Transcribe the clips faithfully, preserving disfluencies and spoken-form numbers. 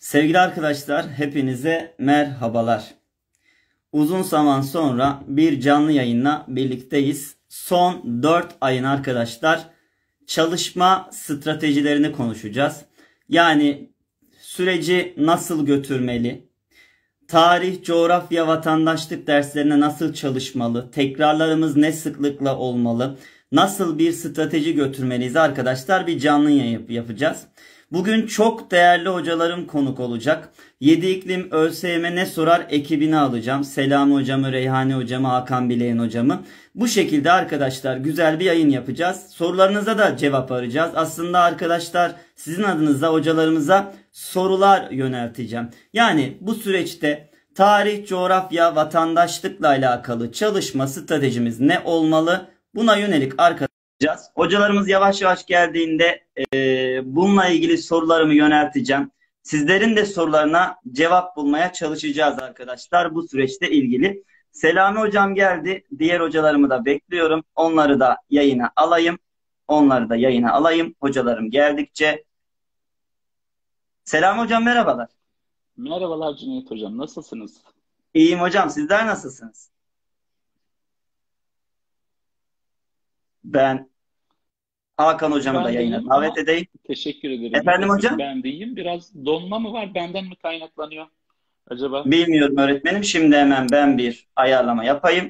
Sevgili arkadaşlar, hepinize merhabalar. Uzun zaman sonra bir canlı yayınla birlikteyiz. Son dört ayın arkadaşlar çalışma stratejilerini konuşacağız. Yani süreci nasıl götürmeli, tarih, coğrafya, vatandaşlık derslerine nasıl çalışmalı, tekrarlarımız ne sıklıkla olmalı, nasıl bir strateji götürmeliyiz arkadaşlar, bir canlı yayın yapacağız. Bugün çok değerli hocalarım konuk olacak. yedi iklim ÖSYM ne sorar ekibini alacağım. Selami hocamı, Reyhani hocamı, Hakan Bileğen hocamı. Bu şekilde arkadaşlar güzel bir yayın yapacağız. Sorularınıza da cevap arayacağız. Aslında arkadaşlar sizin adınıza hocalarımıza sorular yönelteceğim. Yani bu süreçte tarih, coğrafya, vatandaşlıkla alakalı çalışma stratejimiz ne olmalı? Buna yönelik arkadaşlar hocalarımız yavaş yavaş geldiğinde e, bununla ilgili sorularımı yönelteceğim. Sizlerin de sorularına cevap bulmaya çalışacağız arkadaşlar bu süreçte ilgili. Selami hocam geldi. Diğer hocalarımı da bekliyorum. Onları da yayına alayım. Onları da yayına alayım. Hocalarım geldikçe. Selami hocam merhabalar. Merhabalar Cüneyt hocam. Nasılsınız? İyiyim hocam. Sizler nasılsınız? Ben Hakan hocamı da Ben de yayına iyiyim davet ama edeyim. teşekkür ederim. Efendim hocam? Ben de iyiyim. Biraz donma mı var? Benden mi kaynaklanıyor acaba? Bilmiyorum öğretmenim. Şimdi hemen ben bir ayarlama yapayım.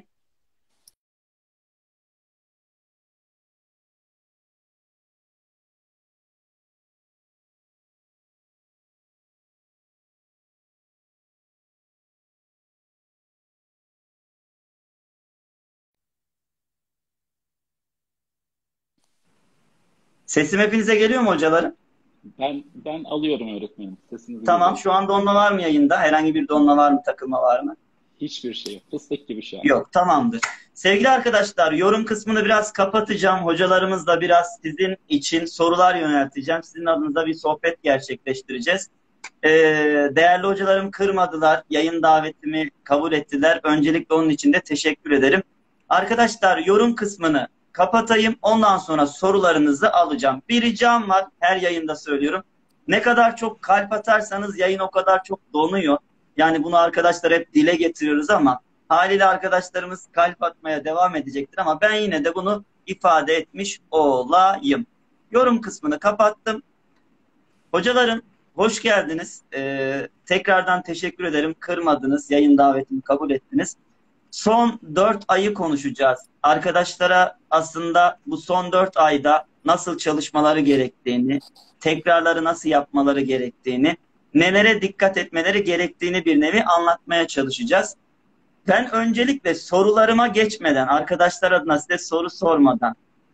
Sesim hepinize geliyor mu hocalarım? Ben ben alıyorum öğretmenim. Sesinizi Tamam. geliyor. Şu an donma var mı yayında? Herhangi bir donma var mı? Takılma var mı? Hiçbir şey yok. Fıstık gibi şu an. Yok. Tamamdır. Sevgili arkadaşlar, yorum kısmını biraz kapatacağım. Hocalarımızla biraz sizin için sorular yönelteceğim. Sizin adınıza bir sohbet gerçekleştireceğiz. Ee, değerli hocalarım kırmadılar. Yayın davetimi kabul ettiler. Öncelikle onun için de teşekkür ederim. Arkadaşlar yorum kısmını kapatayım. Ondan sonra sorularınızı alacağım. Bir ricam var. Her yayında söylüyorum. Ne kadar çok kalp atarsanız yayın o kadar çok donuyor. Yani bunu arkadaşlar hep dile getiriyoruz ama haliyle arkadaşlarımız kalp atmaya devam edecektir ama ben yine de bunu ifade etmiş olayım. Yorum kısmını kapattım. Hocalarım hoş geldiniz. Ee, tekrardan teşekkür ederim. Kırmadınız. Yayın davetimi kabul ettiniz. Son dört ayı konuşacağız. Arkadaşlara aslında bu son dört ayda nasıl çalışmaları gerektiğini, tekrarları nasıl yapmaları gerektiğini, nelere dikkat etmeleri gerektiğini bir nevi anlatmaya çalışacağız. Ben öncelikle sorularıma geçmeden, arkadaşlar adına size soru sormadan,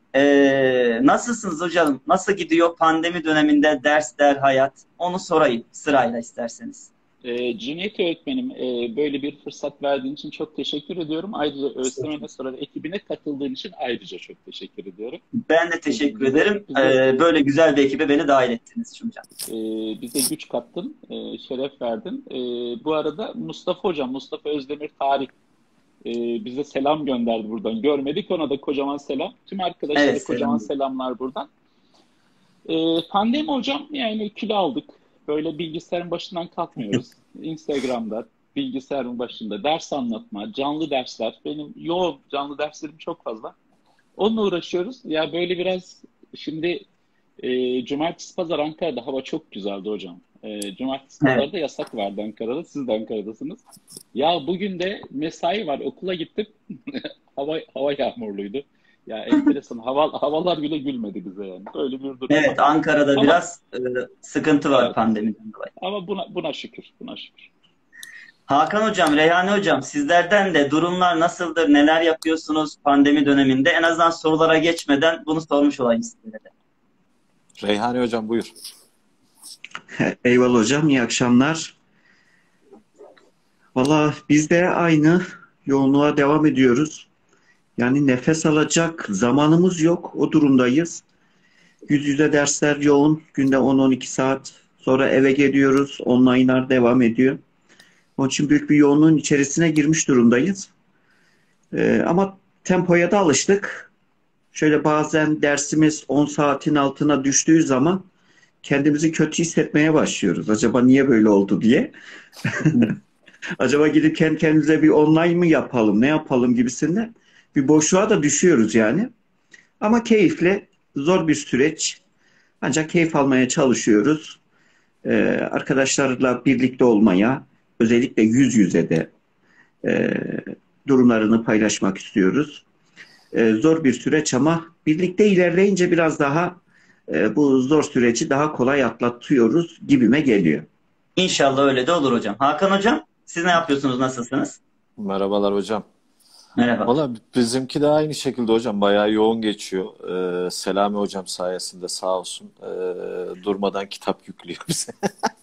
ee, nasılsınız hocam? Nasıl gidiyor pandemi döneminde dersler, hayat? Onu sorayım sırayla isterseniz. Ee, Cüneyt öğretmenim, e, böyle bir fırsat verdiğin için çok teşekkür ediyorum. Ayrıca ÖSYM Soruları ekibine katıldığın için ayrıca çok teşekkür ediyorum. Ben de teşekkür Bize, ederim. bize, Ee, böyle güzel bir ekibe beni dahil ettiniz hocam. e, bize güç kattın, e, şeref verdin. E, bu arada Mustafa hocam, Mustafa Özdemir Tarih e, bize selam gönderdi buradan. Görmedik, ona da kocaman selam. Tüm arkadaşlara Evet, kocaman selam. selamlar buradan. E, pandemi hocam, yani kilo aldık. Böyle bilgisayarın başından kalkmıyoruz. Instagram'da, bilgisayarın başında ders anlatma, canlı dersler. Benim yoğun canlı derslerim çok fazla. Onunla uğraşıyoruz. Ya böyle biraz şimdi e, cumartesi pazar Ankara'da hava çok güzeldi hocam. E, cumartesi Evet. pazarda yasak vardı Ankara'da. Siz de Ankara'dasınız. Ya bugün de mesai var. Okula gittim. hava hava yağmurluydu. Ya enteresan. Hava, havalar bile gülmedi bize yani. Öyle bir durum Evet, var. Ankara'da Ama biraz e, sıkıntı var evet. pandemiden dolayı. Ama buna buna şükür. Buna şükür. Hakan hocam, Reyhani hocam sizlerden de durumlar nasıldır, neler yapıyorsunuz pandemi döneminde? En azından sorulara geçmeden bunu sormuş olayım sizlere de. Reyhani hocam buyur. Eyvallah hocam, iyi akşamlar. Valla biz de aynı yoğunluğa devam ediyoruz. Yani nefes alacak zamanımız yok, o durumdayız. Yüz yüze dersler yoğun, günde on on iki saat. Sonra eve geliyoruz, online'lar devam ediyor. Onun için büyük bir yoğunluğun içerisine girmiş durumdayız. Ee, ama tempoya da alıştık. Şöyle bazen dersimiz on saatin altına düştüğü zaman kendimizi kötü hissetmeye başlıyoruz. Acaba niye böyle oldu diye. Acaba gidip kendi kendimize bir online mı yapalım, ne yapalım gibisinden bir boşluğa da düşüyoruz yani. Ama keyifli, zor bir süreç. Ancak keyif almaya çalışıyoruz. Ee, arkadaşlarla birlikte olmaya, özellikle yüz yüze de e, durumlarını paylaşmak istiyoruz. E, zor bir süreç ama birlikte ilerleyince biraz daha e, bu zor süreci daha kolay atlatıyoruz gibime geliyor. İnşallah öyle de olur hocam. Hakan hocam, siz ne yapıyorsunuz? Nasılsınız? Merhabalar hocam. Merhaba. Valla bizimki de aynı şekilde hocam. Bayağı yoğun geçiyor. Ee, Selami hocam sayesinde sağ olsun. Ee, durmadan kitap yüklüyor bize.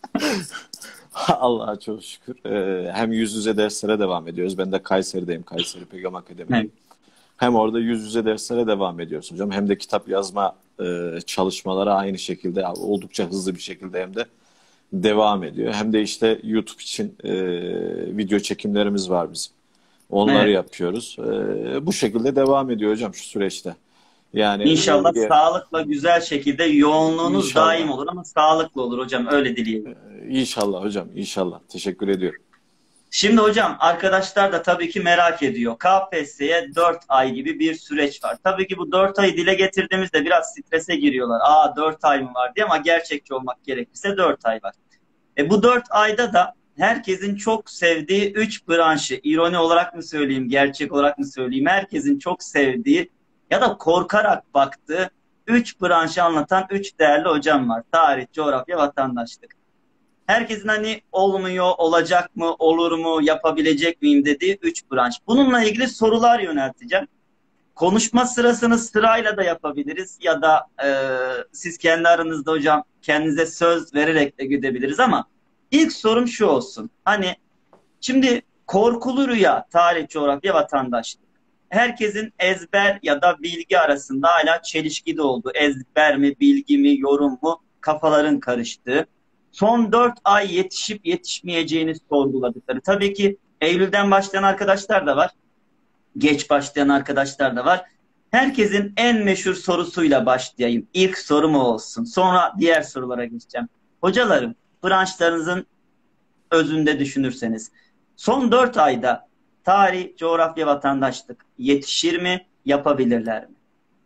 Allah'a çok şükür. Ee, hem yüz yüze derslere devam ediyoruz. Ben de Kayseri'deyim. Kayseri Pegam Akademi'deyim. Evet. Hem orada yüz yüze derslere devam ediyoruz hocam. Hem de kitap yazma e, çalışmaları aynı şekilde oldukça hızlı bir şekilde hem de devam ediyor. Hem de işte YouTube için e, video çekimlerimiz var bizim. Onları Evet. yapıyoruz. E, bu şekilde devam ediyor hocam şu süreçte. Yani İnşallah e, sağlıkla güzel şekilde yoğunluğunuz daim inşallah. olur ama sağlıklı olur hocam. Öyle dileyelim. İnşallah hocam. İnşallah. Teşekkür ediyorum. Şimdi hocam arkadaşlar da tabii ki merak ediyor. K P S S'ye dört ay gibi bir süreç var. Tabii ki bu dört ayı dile getirdiğimizde biraz strese giriyorlar. Aa dört ay mı var diye ama gerçekçi olmak gerekirse dört ay var. E bu dört ayda da herkesin çok sevdiği üç branşı, ironi olarak mı söyleyeyim, gerçek olarak mı söyleyeyim, herkesin çok sevdiği ya da korkarak baktığı üç branşı anlatan üç değerli hocam var. Tarih, coğrafya, vatandaşlık. Herkesin hani olmuyor, olacak mı, olur mu, yapabilecek miyim dediği üç branş. Bununla ilgili sorular yönelteceğim. Konuşma sırasını sırayla da yapabiliriz ya da e, siz kendi aranızda hocam kendinize söz vererek de gidebiliriz ama ilk sorum şu olsun. Hani şimdi korkulu rüya, tarih, coğrafya, vatandaşlık. Herkesin ezber ya da bilgi arasında hala çelişki de oldu. Ezber mi, bilgi mi, yorum mu kafaların karıştığı. Son dört ay yetişip yetişmeyeceğini sorguladıkları. Tabii ki Eylül'den başlayan arkadaşlar da var. Geç başlayan arkadaşlar da var. Herkesin en meşhur sorusuyla başlayayım. İlk sorum o olsun. Sonra diğer sorulara geçeceğim. Hocalarım, branşlarınızın özünde düşünürseniz son dört ayda tarih, coğrafya, vatandaşlık yetişir mi, yapabilirler mi?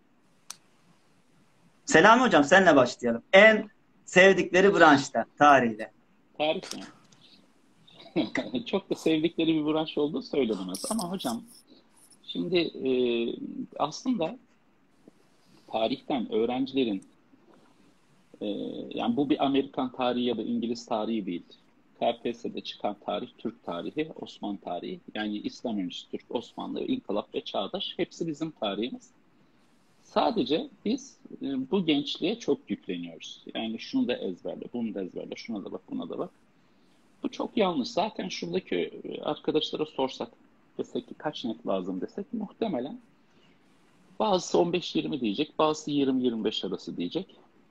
Selami hocam senle başlayalım. En sevdikleri branşta tarihte. Tarih mi? Çok da sevdikleri bir branş olduğu söylenemez. Ama hocam şimdi e, aslında tarihten öğrencilerin e, yani bu bir Amerikan tarihi ya da İngiliz tarihi değil. K P S S'de çıkan tarih Türk tarihi, Osmanlı tarihi. Yani İslam öncesi Türk, Osmanlı, İnkılap ve Çağdaş. Hepsi bizim tarihimiz. Sadece biz e, bu gençliğe çok yükleniyoruz. Yani şunu da ezberle, bunu da ezberle, şuna da bak, buna da bak. Bu çok yanlış. Zaten şuradaki arkadaşlara sorsak, desek ki kaç net lazım desek muhtemelen bazısı on beş yirmi diyecek, bazısı yirmi yirmi beş arası diyecek.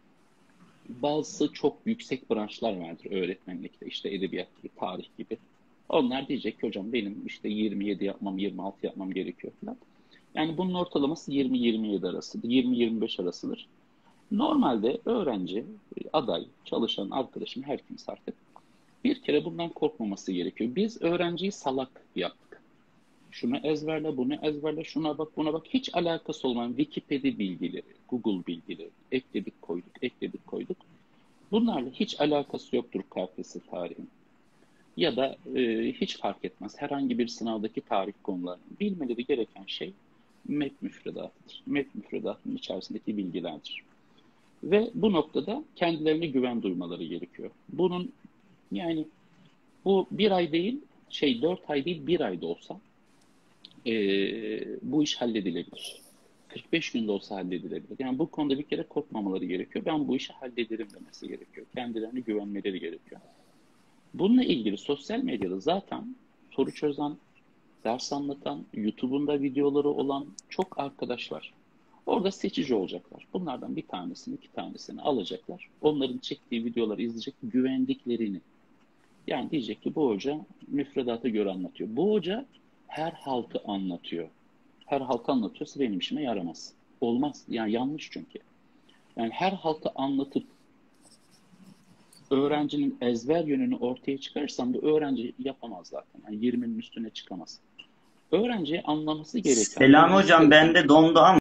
Bazısı çok yüksek branşlar vardır öğretmenlikte, işte edebiyat gibi, tarih gibi. Onlar diyecek ki hocam benim işte yirmi yedi yapmam, yirmi altı yapmam gerekiyor falan. Yani bunun ortalaması yirmi yirmi yedi arasıdır, yirmi yirmi beş arasıdır. Normalde öğrenci, aday, çalışan arkadaşım, her kimse artık bir kere bundan korkmaması gerekiyor. Biz öğrenciyi salak yaptık. Şunu ezberle, bunu ezberle, şuna bak, buna bak. Hiç alakası olmayan Wikipedia bilgileri, Google bilgileri ekledik koyduk, ekledik koyduk. Bunlarla hiç alakası yoktur K P S S tarihinin. Ya da e, hiç fark etmez. Herhangi bir sınavdaki tarih konularını bilmeleri gereken şey M E T müfredatıdır. M E T müfredatının içerisindeki bilgilerdir. Ve bu noktada kendilerine güven duymaları gerekiyor. Bunun yani bu bir ay değil, şey dört ay değil bir ayda olsa e, bu iş halledilebilir. kırk beş günde olsa halledilebilir. Yani bu konuda bir kere korkmamaları gerekiyor. Ben bu işi hallederim demesi gerekiyor. Kendilerine güvenmeleri gerekiyor. Bununla ilgili sosyal medyada zaten soru çözen, ders anlatan, YouTube'unda videoları olan çok arkadaş var. Orada seçici olacaklar. Bunlardan bir tanesini, iki tanesini alacaklar. Onların çektiği videoları izleyecek, güvendiklerini. Yani diyecek ki bu hoca müfredata göre anlatıyor. Bu hoca her haltı anlatıyor. Her haltı anlatıyorsa benim işime yaramaz. Olmaz. Yani yanlış çünkü. Yani her haltı anlatıp öğrencinin ezber yönünü ortaya çıkarırsan bu öğrenci yapamaz zaten. Yani yirminin üstüne çıkamaz. Öğrenciye anlaması gereken... Selami hocam bende dondu ama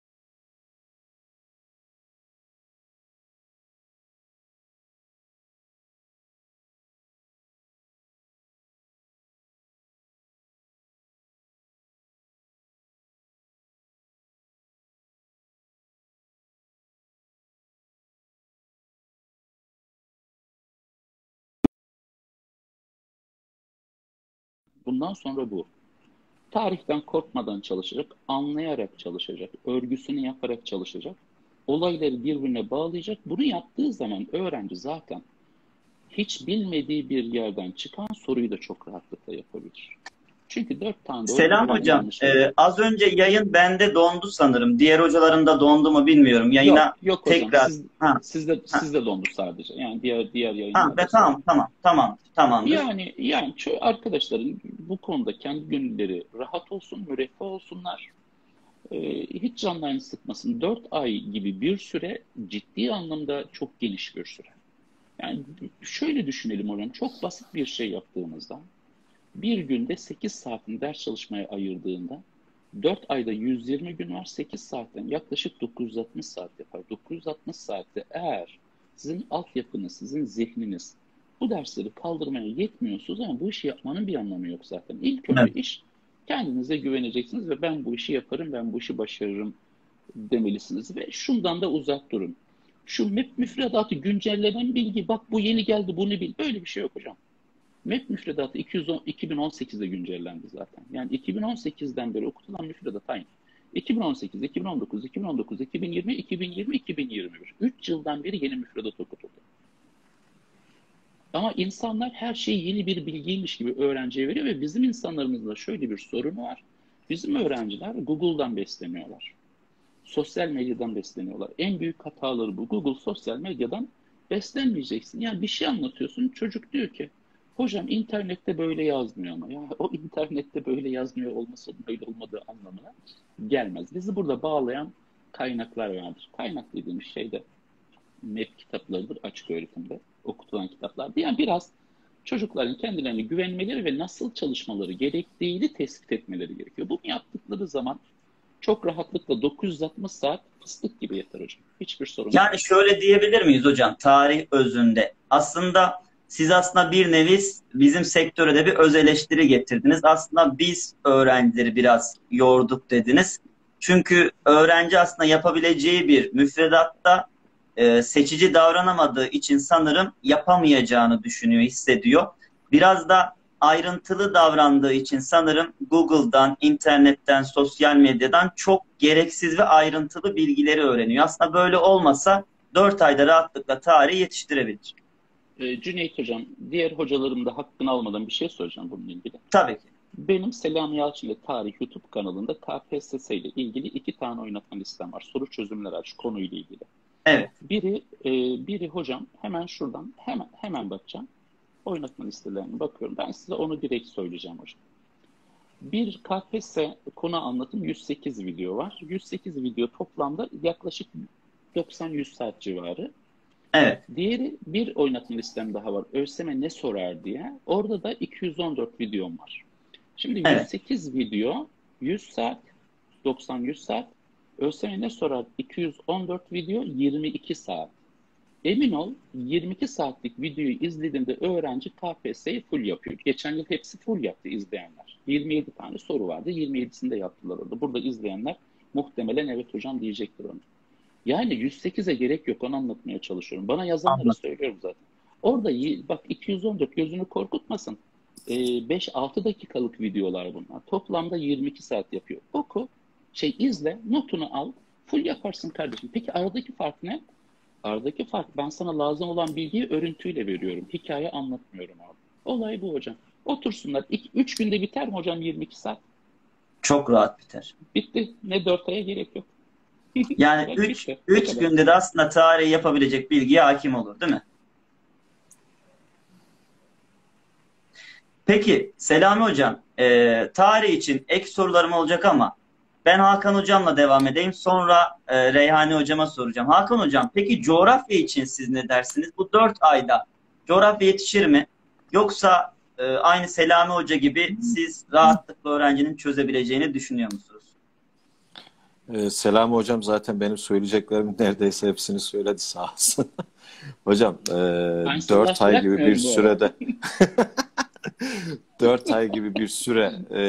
bundan sonra bu. Tarihten korkmadan çalışacak, anlayarak çalışacak, örgüsünü yaparak çalışacak, olayları birbirine bağlayacak. Bunu yaptığı zaman öğrenci zaten hiç bilmediği bir yerden çıkan soruyu da çok rahatlıkla yapabilir. Çünkü dört tane doğru Selam bir hocam. yanlış Ee, var. az önce yayın bende dondu sanırım. Diğer hocaların da dondu mu bilmiyorum. Yayına Yok, yok hocam. tekrar Siz, ha, sizde, ha, sizde dondu sadece. Yani diğer diğer ha, yayınlarda be, tamam tamam tamam tamamdır. Yani yani şu arkadaşların bu konuda kendi gönülleri rahat olsun, müreffeh olsunlar. Ee, hiç canlarını sıkmasın. Dört ay gibi bir süre ciddi anlamda çok geniş bir süre. Yani şöyle düşünelim hocam. Çok basit bir şey yaptığımızda bir günde sekiz saatini ders çalışmaya ayırdığında dört ayda yüz yirmi gün var. sekiz saatten yaklaşık dokuz yüz altmış saat yapar. dokuz yüz altmış saatte eğer sizin altyapınız, sizin zihniniz bu dersleri kaldırmaya yetmiyorsunuz ama bu işi yapmanın bir anlamı yok zaten. İlk önce Evet. iş kendinize güveneceksiniz ve ben bu işi yaparım, ben bu işi başarırım demelisiniz ve şundan da uzak durun. Şu M E P müfredatı güncellenen bilgi, bak bu yeni geldi bunu bil. Böyle bir şey yok hocam. M E P müfredatı iki yüz on, iki bin on sekizde güncellendi zaten. Yani iki bin on sekizden beri okutulan müfredat aynı. iki bin on sekiz, iki bin on dokuz, iki bin on dokuz, iki bin yirmi, iki bin yirmi, iki bin yirmi bir. üç yıldan beri yeni müfredat okutuldu. Ama insanlar her şeyi yeni bir bilgiymiş gibi öğrenciye veriyor ve bizim insanlarımızda şöyle bir sorun var. Bizim öğrenciler Google'dan besleniyorlar. Sosyal medyadan besleniyorlar. En büyük hataları bu. Google sosyal medyadan beslenmeyeceksin. Yani bir şey anlatıyorsun. Çocuk diyor ki hocam internette böyle yazmıyor ama. Ya o internette böyle yazmıyor olması böyle olmadığı anlamına gelmez. Bizi burada bağlayan kaynaklar vardır. Kaynak dediğimiz şey de M E P kitaplarıdır açık öğretimde. Okutulan kitaplardır. Yani biraz çocukların kendilerine güvenmeleri ve nasıl çalışmaları gerektiğini tespit etmeleri gerekiyor. Bunu yaptıkları zaman çok rahatlıkla dokuz yüz altmış saat fıstık gibi yeter hocam. Hiçbir sorun yok. Yani şöyle diyebilir miyiz hocam? Tarih özünde. Aslında siz aslında bir nevi bizim sektöre de bir öz eleştiri getirdiniz. Aslında biz öğrencileri biraz yorduk dediniz. Çünkü öğrenci aslında yapabileceği bir müfredatta e, seçici davranamadığı için sanırım yapamayacağını düşünüyor, hissediyor. Biraz da ayrıntılı davrandığı için sanırım Google'dan, internetten, sosyal medyadan çok gereksiz ve ayrıntılı bilgileri öğreniyor. Aslında böyle olmasa dört ayda rahatlıkla tarihi yetiştirebilir. Ee, Cüneyt hocam, diğer hocalarım da hakkını almadan bir şey soracağım bununla ilgili. Tabii ki. Benim Selami Yalçın ile Tarih YouTube kanalında K P S S ile ilgili iki tane oynatma listem var. Soru çözümleri aç konuyla ilgili. Evet. Biri e, biri hocam hemen şuradan hemen hemen bakacağım. Oynatma listelerine bakıyorum. Ben size onu direkt söyleyeceğim hocam. Bir K P S S konu anlatım yüz sekiz video var. yüz sekiz video toplamda yaklaşık doksan yüz saat civarı. Evet. Diğeri bir oynatma listem daha var. ÖSYM ne sorar diye. Orada da iki yüz on dört videom var. Şimdi Evet. yüz sekiz video, yüz saat, doksan yüz saat. ÖSYM ne sorar? iki yüz on dört video, yirmi iki saat. Emin ol yirmi iki saatlik videoyu izlediğinde öğrenci K P S S'yi full yapıyor. Geçen yıl hepsi full yaptı izleyenler. yirmi yedi tane soru vardı. yirmi yedisini de yaptılar orada. Burada izleyenler muhtemelen evet hocam diyecektir onu. Yani yüz sekize gerek yok, onu anlatmaya çalışıyorum. Bana yazanları Anladım. söylüyorum zaten. Orada bak iki yüz on dört gözünü korkutmasın. beş altı dakikalık videolar bunlar. Toplamda yirmi iki saat yapıyor. Oku, şey izle, notunu al, full yaparsın kardeşim. Peki aradaki fark ne? Aradaki fark ben sana lazım olan bilgiyi örüntüyle veriyorum. Hikaye anlatmıyorum abi. Olay bu hocam. Otursunlar. üç günde biter mi hocam yirmi iki saat? Çok rahat biter. Bitti. Ne dört aya gerek yok. Yani üç günde de aslında tarihi yapabilecek bilgiye hakim olur değil mi? Peki Selami Hocam, e, tarih için ek sorularım olacak ama ben Hakan Hocam'la devam edeyim. Sonra e, Reyhani Hocam'a soracağım. Hakan Hocam, peki coğrafya için siz ne dersiniz? Bu dört ayda Coğrafya yetişir mi? Yoksa e, aynı Selami Hoca gibi siz rahatlıkla öğrencinin çözebileceğini düşünüyor musunuz? Ee, Selami hocam zaten benim söyleyeceklerimin neredeyse hepsini söyledi, sağ olsun. Hocam e, Ben size dört laf ay gibi bir bırakmıyorum bu arada. sürede dört ay gibi bir süre e,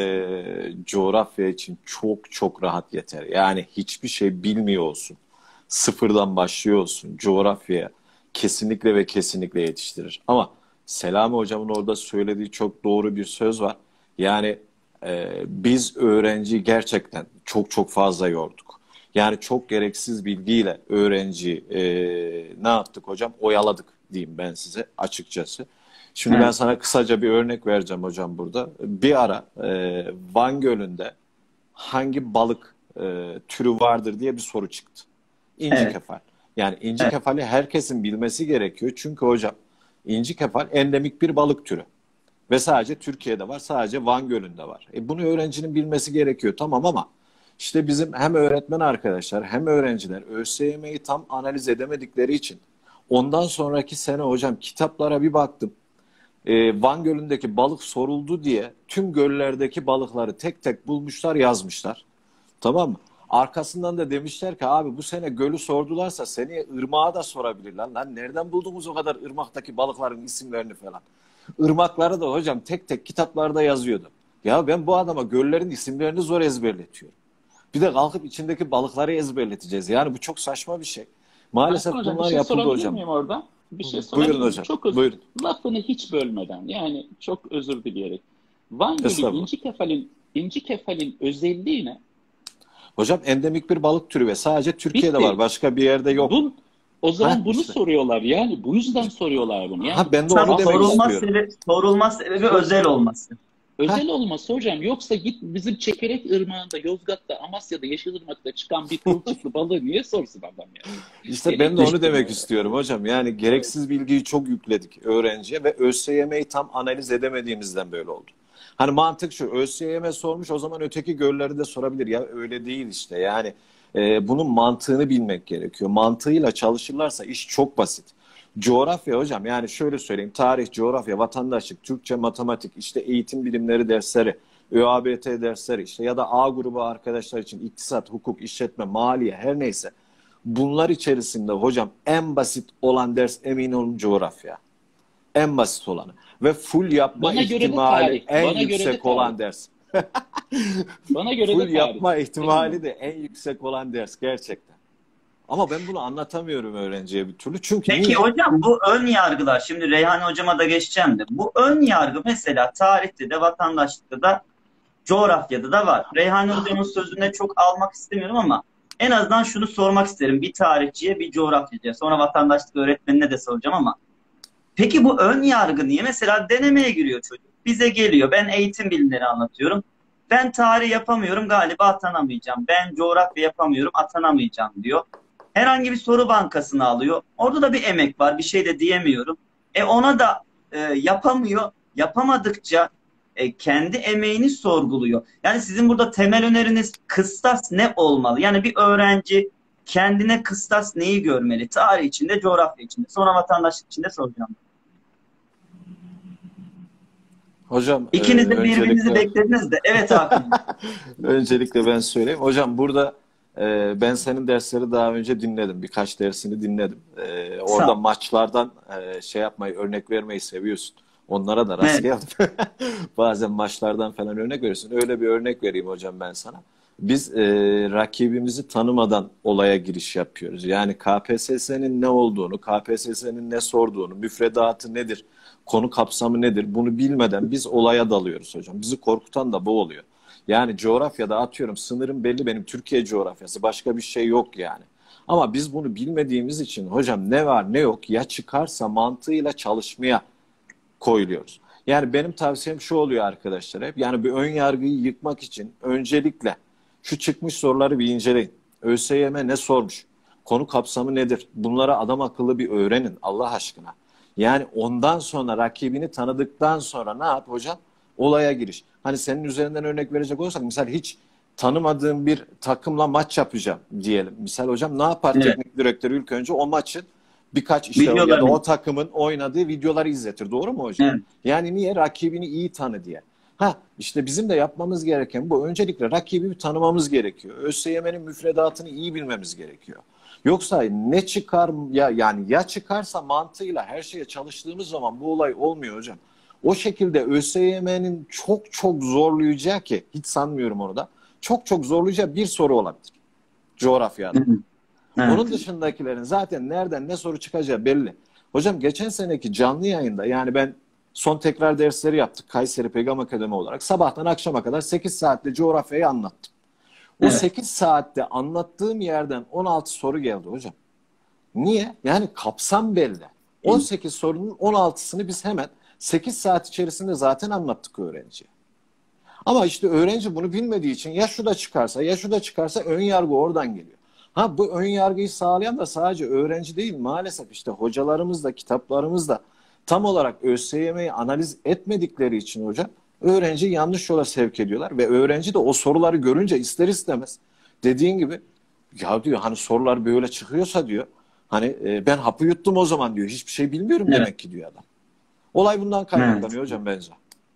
coğrafya için çok çok rahat yeter. Yani hiçbir şey bilmiyor olsun. Sıfırdan başlıyor olsun. Coğrafyaya kesinlikle ve kesinlikle yetiştirir. Ama Selami hocamın orada söylediği çok doğru bir söz var. Yani e, biz öğrenciyi gerçekten çok çok fazla yorduk. Yani çok gereksiz bilgiyle öğrenciyi e, ne yaptık hocam? Oyaladık diyeyim ben size açıkçası. Şimdi ben Evet. sana kısaca bir örnek vereceğim hocam burada. Bir ara e, Van Gölü'nde hangi balık e, türü vardır diye bir soru çıktı. İnci Evet. kefal. Yani inci Evet. kefali herkesin bilmesi gerekiyor. Çünkü hocam inci kefal endemik bir balık türü. Ve sadece Türkiye'de var, sadece Van Gölü'nde var. E bunu öğrencinin bilmesi gerekiyor, tamam, ama işte bizim hem öğretmen arkadaşlar hem öğrenciler ÖSYM'yi tam analiz edemedikleri için ondan sonraki sene hocam kitaplara bir baktım. E, Van Gölü'ndeki balık soruldu diye tüm göllerdeki balıkları tek tek bulmuşlar, yazmışlar. Tamam mı? Arkasından da demişler ki abi bu sene gölü sordularsa seneye ırmağa da sorabilirler. Lan nereden buldunuz o kadar ırmaktaki balıkların isimlerini falan. Irmakları da hocam tek tek kitaplarda yazıyordu. Ya ben bu adama göllerin isimlerini zor ezberletiyorum. Bir de kalkıp içindeki balıkları ezberleteceğiz. Yani bu çok saçma bir şey. Erkan Maalesef hocam bir bunlar şey yapıldı sorabilir hocam. miyim orada? Bir şey sorabilir Buyurun miyim? hocam. Çok öz Buyurun. lafını hiç bölmeden yani çok özür dileyerek. Van Gölü Estağfurullah. inci kefalin inci kefalin özelliği ne? Hocam endemik bir balık türü ve sadece Türkiye'de var. Bitti. Başka bir yerde yok. Bu, o Ha zaman bunu işte. soruyorlar yani bu yüzden soruyorlar bunu. Yani Ha ben de Hocam onu demek sorulma istiyorum. sebebi, sorulma sebebi so- özel olması. Ha özel olması hocam yoksa git bizim Çekerek Irmağı'nda, Yozgat'ta, Amasya'da, Yeşilırmak'ta çıkan bir kılçıklı balığı niye sorsun adam yani? işte ben de onu Gerekli demek yani. istiyorum hocam. Yani Evet. gereksiz bilgiyi çok yükledik öğrenciye ve ÖSYM'yi tam analiz edemediğimizden böyle oldu. Hani mantık şu, ÖSYM sormuş o zaman öteki gölleri de sorabilir. Ya öyle değil işte. Yani e, bunun mantığını bilmek gerekiyor. Mantığıyla çalışırlarsa iş çok basit. Coğrafya hocam, yani şöyle söyleyeyim, tarih, coğrafya, vatandaşlık, Türkçe, matematik, işte eğitim bilimleri dersleri, ÖABT dersleri, işte ya da A grubu arkadaşlar için iktisat, hukuk, işletme, maliye, her neyse. Bunlar içerisinde hocam en basit olan ders emin olun coğrafya. En basit olanı. Ve full yapma Bana göre de ihtimali tarih. en Bana göre de yüksek tarih. olan ders. Bana göre Full de tarih. yapma Emin ihtimali olun. de en yüksek olan ders gerçekten. Ama ben bunu anlatamıyorum öğrenciye bir türlü. Çünkü Peki niye? hocam bu ön yargılar, şimdi Reyhan hocama da geçeceğim de, bu ön yargı mesela tarihte de vatandaşlıkta da coğrafyada da var. Reyhan hocamın sözüne çok almak istemiyorum ama en azından şunu sormak isterim bir tarihçiye bir coğrafyacıya, sonra vatandaşlık öğretmenine de soracağım ama peki bu ön yargı niye? Mesela denemeye giriyor çocuk. Bize geliyor. Ben eğitim bilimleri anlatıyorum. Ben tarih yapamıyorum, galiba atanamayacağım. Ben coğrafya yapamıyorum, atanamayacağım diyor. Herhangi bir soru bankasını alıyor. Orada da bir emek var. Bir şey de diyemiyorum. E ona da e, yapamıyor. Yapamadıkça e, kendi emeğini sorguluyor. Yani sizin burada temel öneriniz, kıstas ne olmalı? Yani bir öğrenci kendine kıstas neyi görmeli? Tarih içinde, coğrafya içinde. Sonra vatandaşlık içinde soracağım. Hocam e, İkiniz de birbirinizi öncelikle beklediniz de. Evet Hakan. öncelikle ben söyleyeyim. Hocam burada e, ben senin dersleri daha önce dinledim. Birkaç dersini dinledim. E, Sağ orada ol. maçlardan e, şey yapmayı, örnek vermeyi seviyorsun. Onlara da rast Evet. geldim. Bazen maçlardan falan örnek veriyorsun. Öyle bir örnek vereyim hocam ben sana. Biz e, rakibimizi tanımadan olaya giriş yapıyoruz. Yani K P S S'nin ne olduğunu, K P S S'nin ne sorduğunu, müfredatı nedir, konu kapsamı nedir bunu bilmeden biz olaya dalıyoruz hocam. Bizi korkutan da bu oluyor. Yani coğrafyada atıyorum sınırım belli, benim Türkiye coğrafyası, başka bir şey yok yani. Ama biz bunu bilmediğimiz için hocam ne var ne yok ya çıkarsa mantığıyla çalışmaya koyuluyoruz. Yani benim tavsiyem şu oluyor arkadaşlar hep. Yani bir ön yargıyı yıkmak için öncelikle şu çıkmış soruları bir inceleyin. ÖSYM ne sormuş? Konu kapsamı nedir? Bunlara adam akıllı bir öğrenin Allah aşkına. Yani ondan sonra rakibini tanıdıktan sonra ne yap hocam? Olaya giriş. Hani senin üzerinden örnek verecek olursak misal hiç tanımadığım bir takımla maç yapacağım diyelim. Misal hocam ne yapar Evet. teknik direktör ilk önce o maçın birkaç işte ya da Videolarını. o takımın oynadığı videoları izletir. Doğru mu hocam? Evet. Yani niye? Rakibini iyi tanı diye. Ha işte bizim de yapmamız gereken bu. Öncelikle rakibi bir tanımamız gerekiyor. ÖSYM'nin müfredatını iyi bilmemiz gerekiyor. Yoksa ne çıkar ya yani ya çıkarsa mantığıyla her şeye çalıştığımız zaman bu olay olmuyor hocam. O şekilde ÖSYM'nin çok çok zorlayacağı ki hiç sanmıyorum onu da. Çok çok zorlayacağı bir soru olabilir. Coğrafyada. Evet. Onun dışındakilerin zaten nereden ne soru çıkacağı belli. Hocam geçen seneki canlı yayında yani ben son tekrar dersleri yaptık Kayseri Pegam Akademi olarak. Sabahtan akşama kadar sekiz saatte coğrafyayı anlattım. O Evet. sekiz saatte anlattığım yerden on altı soru geldi hocam. Niye? Yani kapsam belli. on sekiz sorunun on altısını biz hemen sekiz saat içerisinde zaten anlattık öğrenciye. Ama işte öğrenci bunu bilmediği için ya şu da çıkarsa ya şu da çıkarsa ön yargı oradan geliyor. Ha bu ön yargıyı sağlayan da sadece öğrenci değil maalesef işte hocalarımız da kitaplarımız da tam olarak ÖSYM'yi analiz etmedikleri için hocam öğrenciyi yanlış yola sevk ediyorlar ve öğrenci de o soruları görünce ister istemez dediğin gibi ya diyor hani sorular böyle çıkıyorsa diyor hani e, ben hapı yuttum o zaman diyor hiçbir şey bilmiyorum Evet. demek ki diyor adam. Olay bundan kaynaklanıyor Evet. hocam bence.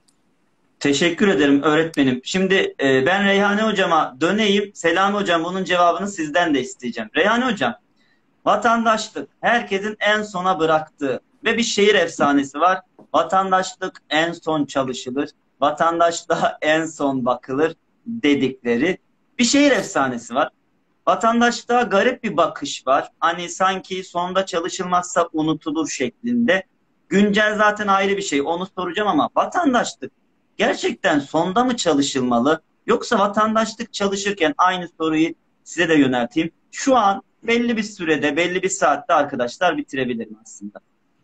Teşekkür ederim öğretmenim. Şimdi e, ben Reyhane hocama döneyim. Selami hocam bunun cevabını sizden de isteyeceğim. Reyhane hocam, vatandaşlık herkesin en sona bıraktığı ve bir şehir efsanesi var. Vatandaşlık en son çalışılır, vatandaşlığa en son bakılır dedikleri bir şehir efsanesi var. Vatandaşlığa garip bir bakış var. Hani sanki sonda çalışılmazsa unutulur şeklinde. Güncel zaten ayrı bir şey. Onu soracağım ama vatandaşlık gerçekten sonda mı çalışılmalı? Yoksa vatandaşlık çalışırken aynı soruyu size de yönelteyim. Şu an belli bir sürede, belli bir saatte arkadaşlar bitirebilirim aslında.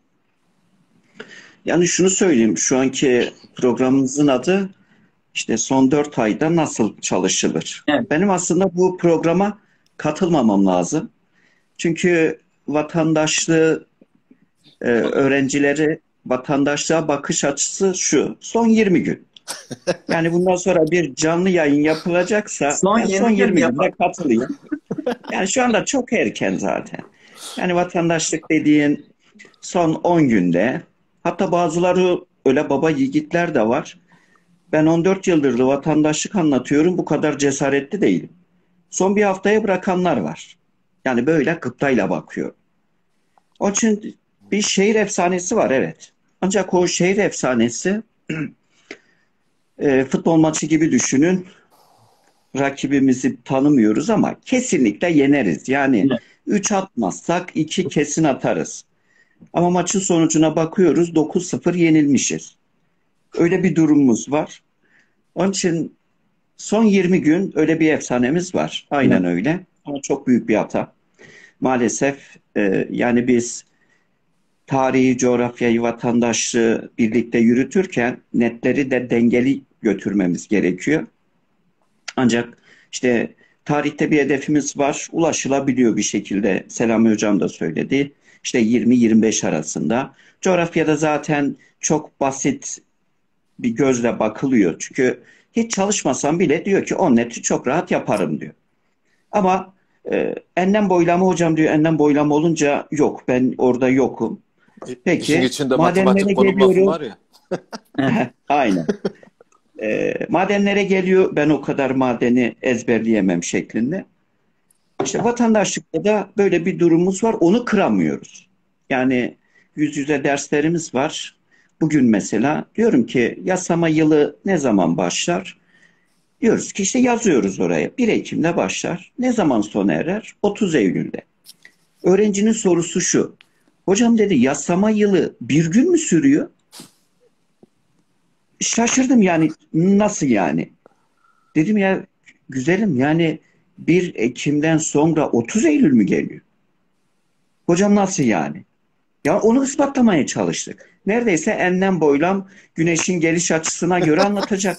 Yani şunu söyleyeyim, şu anki programımızın adı işte son dört ayda nasıl çalışılır? Evet. Benim aslında bu programa katılmamam lazım. Çünkü vatandaşlığı, e, öğrencileri vatandaşlığa bakış açısı şu, son yirmi gün. Yani bundan sonra bir canlı yayın yapılacaksa Son ben son yirmi gün yirmi günde yapalım. katılayım. Yani şu anda çok erken zaten. Yani vatandaşlık dediğin son on günde, hatta bazıları öyle baba yiğitler de var. Ben on dört yıldır da vatandaşlık anlatıyorum, bu kadar cesaretli değilim. Son bir haftaya bırakanlar var. Yani böyle gıptayla bakıyor. Onun için bir şehir efsanesi var, evet. Ancak o şehir efsanesi e, futbol maçı gibi düşünün. Rakibimizi tanımıyoruz ama kesinlikle yeneriz. Yani Evet. üç atmazsak iki kesin atarız. Ama maçın sonucuna bakıyoruz, dokuz sıfır yenilmişiz. Öyle bir durumumuz var. Onun için son yirmi gün öyle bir efsanemiz var. Aynen Evet. öyle. Ama çok büyük bir hata. Maalesef e, yani biz tarihi, coğrafyayı, vatandaşlığı birlikte yürütürken netleri de dengeli götürmemiz gerekiyor. Ancak işte tarihte bir hedefimiz var. Ulaşılabiliyor bir şekilde. Selami Hocam da söyledi. İşte yirmi yirmi beş arasında. Coğrafyada zaten çok basit bir gözle bakılıyor. Çünkü hiç çalışmasam bile diyor ki on neti çok rahat yaparım diyor. Ama e, enlem boylamı hocam diyor. Enlem boylamı olunca yok. Ben orada yokum. İşin Peki içinde madenlere matematik konum lafı geliyorum. var ya. Evet. Aynen. E, madenlere geliyor. Ben o kadar madeni ezberleyemem şeklinde. İşte vatandaşlıkta da böyle bir durumumuz var. Onu kıramıyoruz. Yani yüz yüze derslerimiz var. Bugün mesela diyorum ki yasama yılı ne zaman başlar? Diyoruz ki işte yazıyoruz oraya. bir Ekim'de başlar. Ne zaman sona erer? otuz Eylül'de. Öğrencinin sorusu şu. Hocam dedi yasama yılı bir gün mü sürüyor? Şaşırdım yani. Nasıl yani? Dedim ya güzelim yani bir Ekim'den sonra otuz Eylül mü geliyor? Hocam nasıl yani? Ya onu ispatlamaya çalıştık. Neredeyse enlem boylam güneşin geliş açısına göre anlatacak.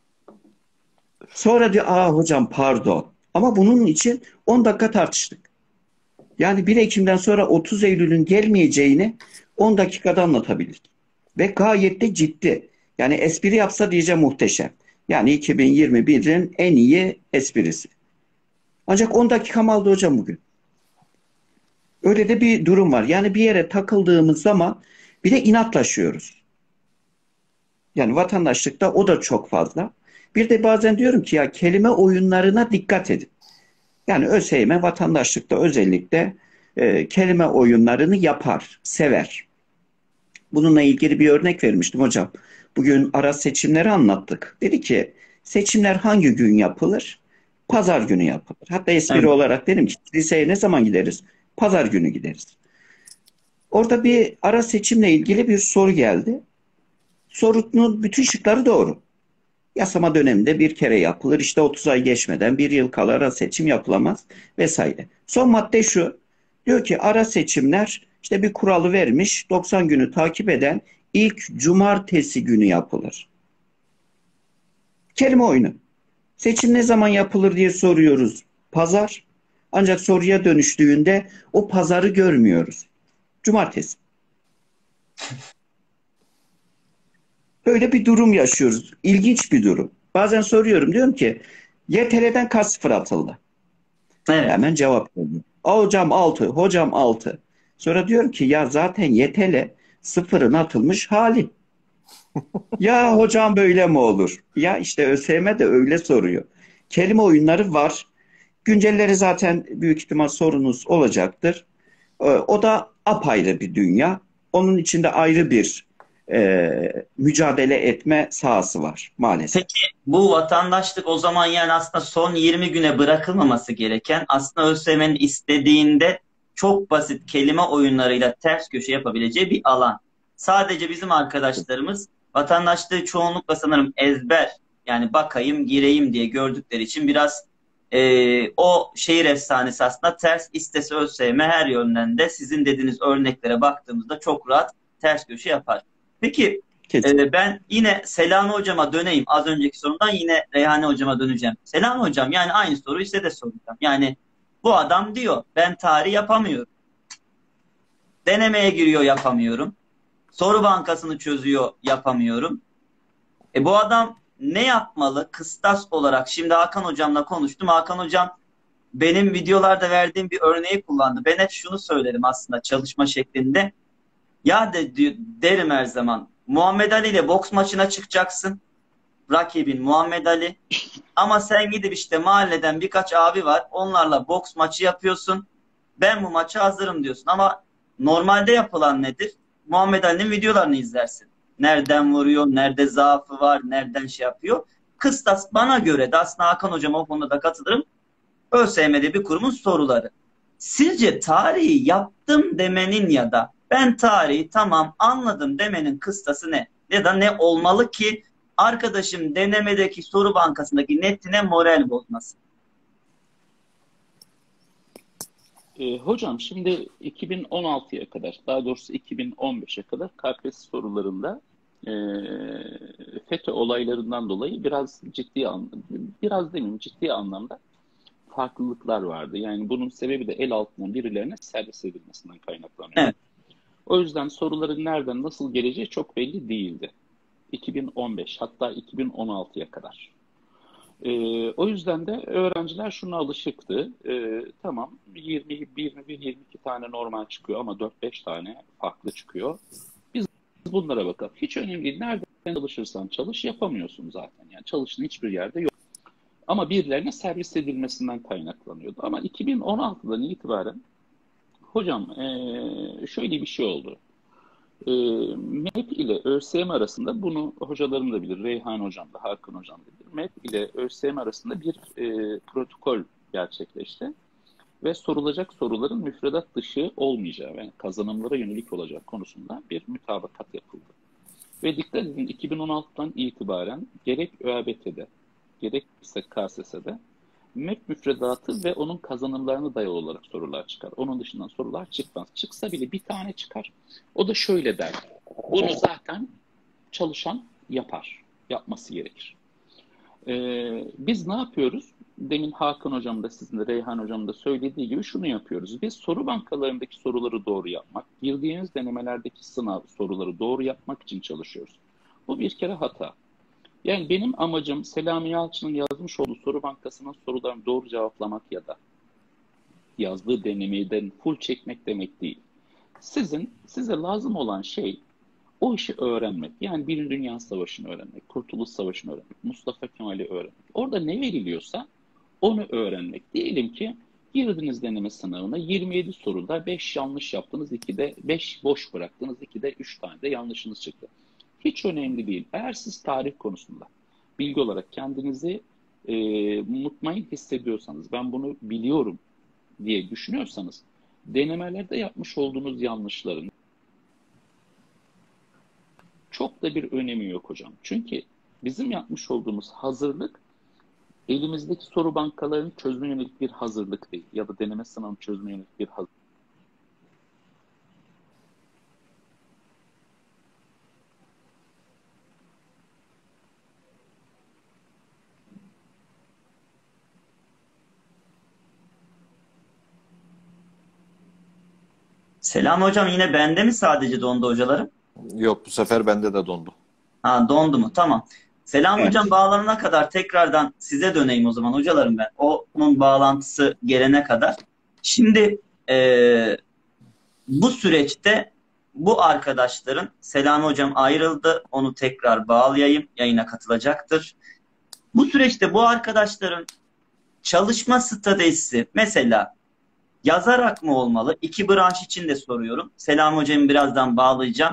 Sonra diyor aa hocam pardon. Ama bunun için on dakika tartıştık. Yani bir Ekim'den sonra otuz Eylül'ün gelmeyeceğini on dakikada anlatabildik. Ve gayet de ciddi. Yani espri yapsa diyeceğim muhteşem. Yani iki bin yirmi birin en iyi esprisi. Ancak on dakikam aldı hocam bugün. Öyle de bir durum var. Yani bir yere takıldığımız zaman bir de inatlaşıyoruz. Yani vatandaşlıkta o da çok fazla. Bir de bazen diyorum ki ya kelime oyunlarına dikkat edin. Yani ÖSYM vatandaşlıkta özellikle e, kelime oyunlarını yapar, sever. Bununla ilgili bir örnek vermiştim hocam. Bugün ara seçimleri anlattık. Dedi ki seçimler hangi gün yapılır? Pazar günü yapılır. Hatta espri Evet. olarak dedim ki liseye ne zaman gideriz? Pazar günü gideriz. Orada bir ara seçimle ilgili bir soru geldi. Sorunun bütün şıkları doğru. Yasama döneminde bir kere yapılır. İşte otuz ay geçmeden bir yıl kala ara seçim yapılamaz vesaire. Son madde şu. Diyor ki ara seçimler işte bir kuralı vermiş. doksan günü takip eden ilk cumartesi günü yapılır. Kelime oyunu. Seçim ne zaman yapılır diye soruyoruz. Pazar. Ancak soruya dönüştüğünde o pazarı görmüyoruz. Cumartesi. Böyle bir durum yaşıyoruz. İlginç bir durum. Bazen soruyorum diyorum ki Y T L'den kaç sıfır atıldı? Evet. Hemen cevap veriyor. Aa, hocam altı, hocam altı. Sonra diyorum ki ya zaten Y T L sıfırın atılmış hali. Ya hocam böyle mi olur? Ya işte ÖSYM de öyle soruyor. Kelime oyunları var. Güncelleri zaten büyük ihtimal sorunuz olacaktır. Ee, O da apayrı bir dünya. Onun içinde ayrı bir e, mücadele etme sahası var maalesef. Peki bu vatandaşlık o zaman yani aslında son yirmi güne bırakılmaması gereken, aslında ÖSYM'nin istediğinde çok basit kelime oyunlarıyla ters köşe yapabileceği bir alan. Sadece bizim arkadaşlarımız vatandaşlığı çoğunlukla sanırım ezber, yani bakayım gireyim diye gördükleri için biraz e, o şehir efsanesi aslında ters, istese ÖSYM her yönden de sizin dediğiniz örneklere baktığımızda çok rahat ters köşe yapar. Peki Kesin. ee, ben yine Selami hocama döneyim. Az önceki sorumdan yine Reyhane hocama döneceğim. Selami hocam, yani aynı soruyu size de soracağım. Yani bu adam diyor ben tarih yapamıyorum. Denemeye giriyor, yapamıyorum. Soru bankasını çözüyor, yapamıyorum. E bu adam ne yapmalı kıstas olarak? Şimdi Hakan hocamla konuştum. Hakan hocam benim videolarda verdiğim bir örneği kullandı. Ben hep şunu söylerim aslında çalışma şeklinde. Ya de, derim her zaman, Muhammed Ali ile boks maçına çıkacaksın. Rakibin Muhammed Ali. Ama sen gidip işte mahalleden birkaç abi var. Onlarla boks maçı yapıyorsun. Ben bu maça hazırım diyorsun. Ama normalde yapılan nedir? Muhammed Ali'nin videolarını izlersin. Nereden vuruyor, nerede zaafı var, nereden şey yapıyor. Kıstas bana göre de, aslında Hakan hocam o konuda da katılırım, ÖSYM'de bir kurumun soruları. Sizce tarihi yaptım demenin ya da ben tarihi tamam anladım demenin kıstası ne? Ya da ne olmalı ki arkadaşım denemedeki soru bankasındaki netine moral bozmasın? E, hocam şimdi iki bin on altıya kadar, daha doğrusu iki bin on beşe kadar K P S S sorularında e, FETÖ olaylarından dolayı biraz ciddi an, biraz demeyeyim ciddi anlamda farklılıklar vardı. Yani bunun sebebi de el altından birilerine servis edilmesinden kaynaklanıyor. Evet. O yüzden soruların nereden nasıl geleceği çok belli değildi. iki bin on beş hatta iki bin on altıya kadar. Ee, o yüzden de öğrenciler şuna alışıktı. Ee, tamam yirmi bir yirmi iki tane normal çıkıyor ama dört beş tane farklı çıkıyor. Biz bunlara bakalım. Hiç önemli değil. Nereden çalışırsan çalış yapamıyorsun zaten. Yani çalıştığın hiçbir yerde yok. Ama birilerine servis edilmesinden kaynaklanıyordu. Ama iki bin on altıdan itibaren hocam ee, şöyle bir şey oldu. E, M E P ile ÖSYM arasında, bunu hocalarım da bilir, Reyhan hocam da, Hakan hocam da bilir. M E P ile ÖSYM arasında bir e, protokol gerçekleşti. Ve sorulacak soruların müfredat dışı olmayacağı, yani kazanımlara yönelik olacak konusunda bir mütabakat yapıldı. Ve dikkat edin, iki bin on altıdan itibaren gerek ÖABT'de, gerekse K S S'de M E P müfredatı ve onun kazanımlarına dayalı olarak sorular çıkar. Onun dışından sorular çıkmaz. Çıksa bile bir tane çıkar. O da şöyle der. Bunu zaten çalışan yapar. Yapması gerekir. Ee, biz ne yapıyoruz? Demin Hakan hocam da, sizin de Reyhan hocam da söylediği gibi şunu yapıyoruz. Biz soru bankalarındaki soruları doğru yapmak, girdiğiniz denemelerdeki sınav soruları doğru yapmak için çalışıyoruz. Bu bir kere hata. Yani benim amacım Selami Yalçın'ın yazmış olduğu soru bankasının sorularını doğru cevaplamak ya da yazdığı denemeden full çekmek demek değil. Sizin size lazım olan şey o işi öğrenmek. Yani Birinci Dünya Savaşı'nı öğrenmek, Kurtuluş Savaşı'nı öğrenmek, Mustafa Kemal'i öğrenmek. Orada ne veriliyorsa onu öğrenmek. Diyelim ki girdiniz deneme sınavına yirmi yedi soruda beş yanlış yaptınız, ikide beş boş bıraktınız, ikide üç tane de yanlışınız çıktı. Hiç önemli değil. Eğer siz tarih konusunda bilgi olarak kendinizi e, mutmain hissediyorsanız, ben bunu biliyorum diye düşünüyorsanız, denemelerde yapmış olduğunuz yanlışların çok da bir önemi yok hocam. Çünkü bizim yapmış olduğumuz hazırlık elimizdeki soru bankalarını çözme yönelik bir hazırlık değil. Ya da deneme sınavını çözme yönelik bir hazırlık. Selam hocam, yine bende mi sadece dondu hocalarım? Yok, bu sefer bende de dondu. Ha, dondu mu? Tamam. Selam Evet. hocam, bağlanana kadar tekrardan size döneyim o zaman hocalarım ben. Onun bağlantısı gelene kadar. Şimdi eee, bu süreçte bu arkadaşların, Selami hocam ayrıldı. Onu tekrar bağlayayım. Yayına katılacaktır. Bu süreçte bu arkadaşların çalışma stratejisi mesela yazarak mı olmalı? İki branş için de soruyorum. Selami hocamı birazdan bağlayacağım.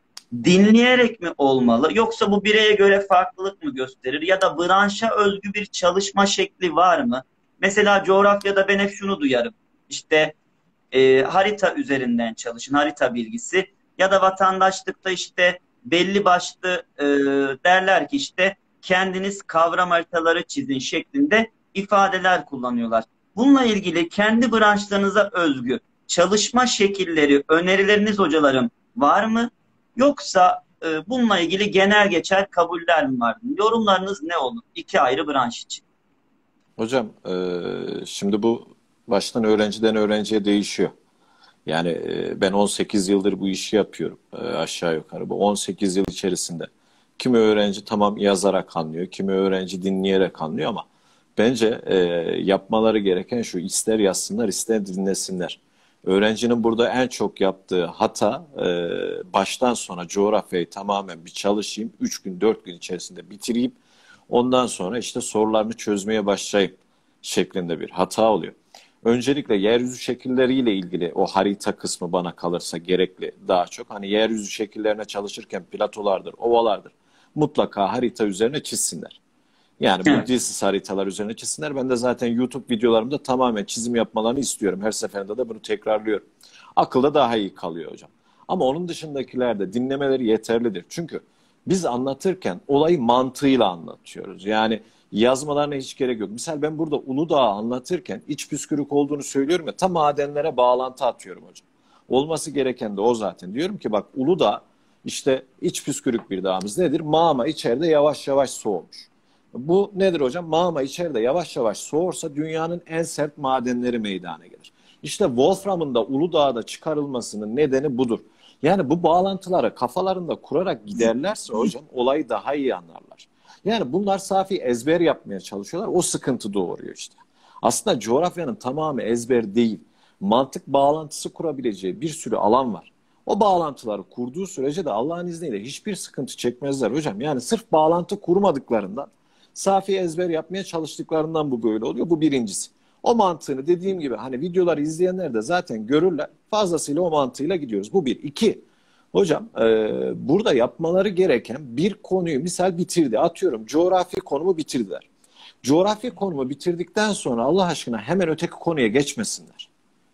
Dinleyerek mi olmalı? Yoksa bu bireye göre farklılık mı gösterir? Ya da branşa özgü bir çalışma şekli var mı? Mesela coğrafyada ben hep şunu duyarım. İşte e, harita üzerinden çalışın, harita bilgisi. Ya da vatandaşlıkta işte belli başlı e, derler ki işte kendiniz kavram haritaları çizin şeklinde ifadeler kullanıyorlar. Bununla ilgili kendi branşlarınıza özgü çalışma şekilleri, önerileriniz hocalarım var mı? Yoksa e, bununla ilgili genel geçer kabuller mi var? Yorumlarınız ne olur? İki ayrı branş için. Hocam, e, şimdi bu baştan öğrenciden öğrenciye değişiyor. Yani e, ben on sekiz yıldır bu işi yapıyorum, e, aşağı yukarı. Bu on sekiz yıl içerisinde kimi öğrenci tamam yazarak anlıyor, kimi öğrenci dinleyerek anlıyor ama bence e, yapmaları gereken şu: ister yazsınlar, ister dinlesinler. Öğrencinin burada en çok yaptığı hata, e, baştan sona coğrafyayı tamamen bir çalışayım, üç gün dört gün içerisinde bitireyim, ondan sonra işte sorularını çözmeye başlayayım şeklinde bir hata oluyor. Öncelikle yeryüzü şekilleriyle ilgili o harita kısmı bana kalırsa gerekli daha çok. Hani yeryüzü şekillerine çalışırken platolardır, ovalardır, mutlaka harita üzerine çizsinler. Yani bu Evet. dilsiz haritalar üzerine çizsinler. Ben de zaten YouTube videolarımda tamamen çizim yapmalarını istiyorum. Her seferinde de bunu tekrarlıyorum. Akılda daha iyi kalıyor hocam. Ama onun dışındakilerde dinlemeleri yeterlidir. Çünkü biz anlatırken olayı mantığıyla anlatıyoruz. Yani yazmalarına hiç gerek yok. Misal ben burada Uludağ'ı anlatırken iç püskürük olduğunu söylüyorum ya, tam madenlere bağlantı atıyorum hocam. Olması gereken de o zaten. Diyorum ki bak, Uludağ işte iç püskürük bir dağımız nedir? Mağma içeride yavaş yavaş soğumuş. Bu nedir hocam? Mağma içeride yavaş yavaş soğursa dünyanın en sert madenleri meydana gelir. İşte Wolfram'ın da Uludağ'da çıkarılmasının nedeni budur. Yani bu bağlantıları kafalarında kurarak giderlerse hocam olayı daha iyi anlarlar. Yani bunlar safi ezber yapmaya çalışıyorlar. O sıkıntı doğuruyor işte. Aslında coğrafyanın tamamı ezber değil. Mantık bağlantısı kurabileceği bir sürü alan var. O bağlantıları kurduğu sürece de Allah'ın izniyle hiçbir sıkıntı çekmezler hocam. Yani sırf bağlantı kurmadıklarından, safi ezber yapmaya çalıştıklarından bu böyle oluyor. Bu birincisi. O mantığını dediğim gibi hani videoları izleyenler de zaten görürler. Fazlasıyla o mantığıyla gidiyoruz. Bu bir. İki, hocam e, burada yapmaları gereken bir konuyu misal bitirdi. Atıyorum coğrafi konumu bitirdiler. Coğrafi konumu bitirdikten sonra Allah aşkına hemen öteki konuya geçmesinler.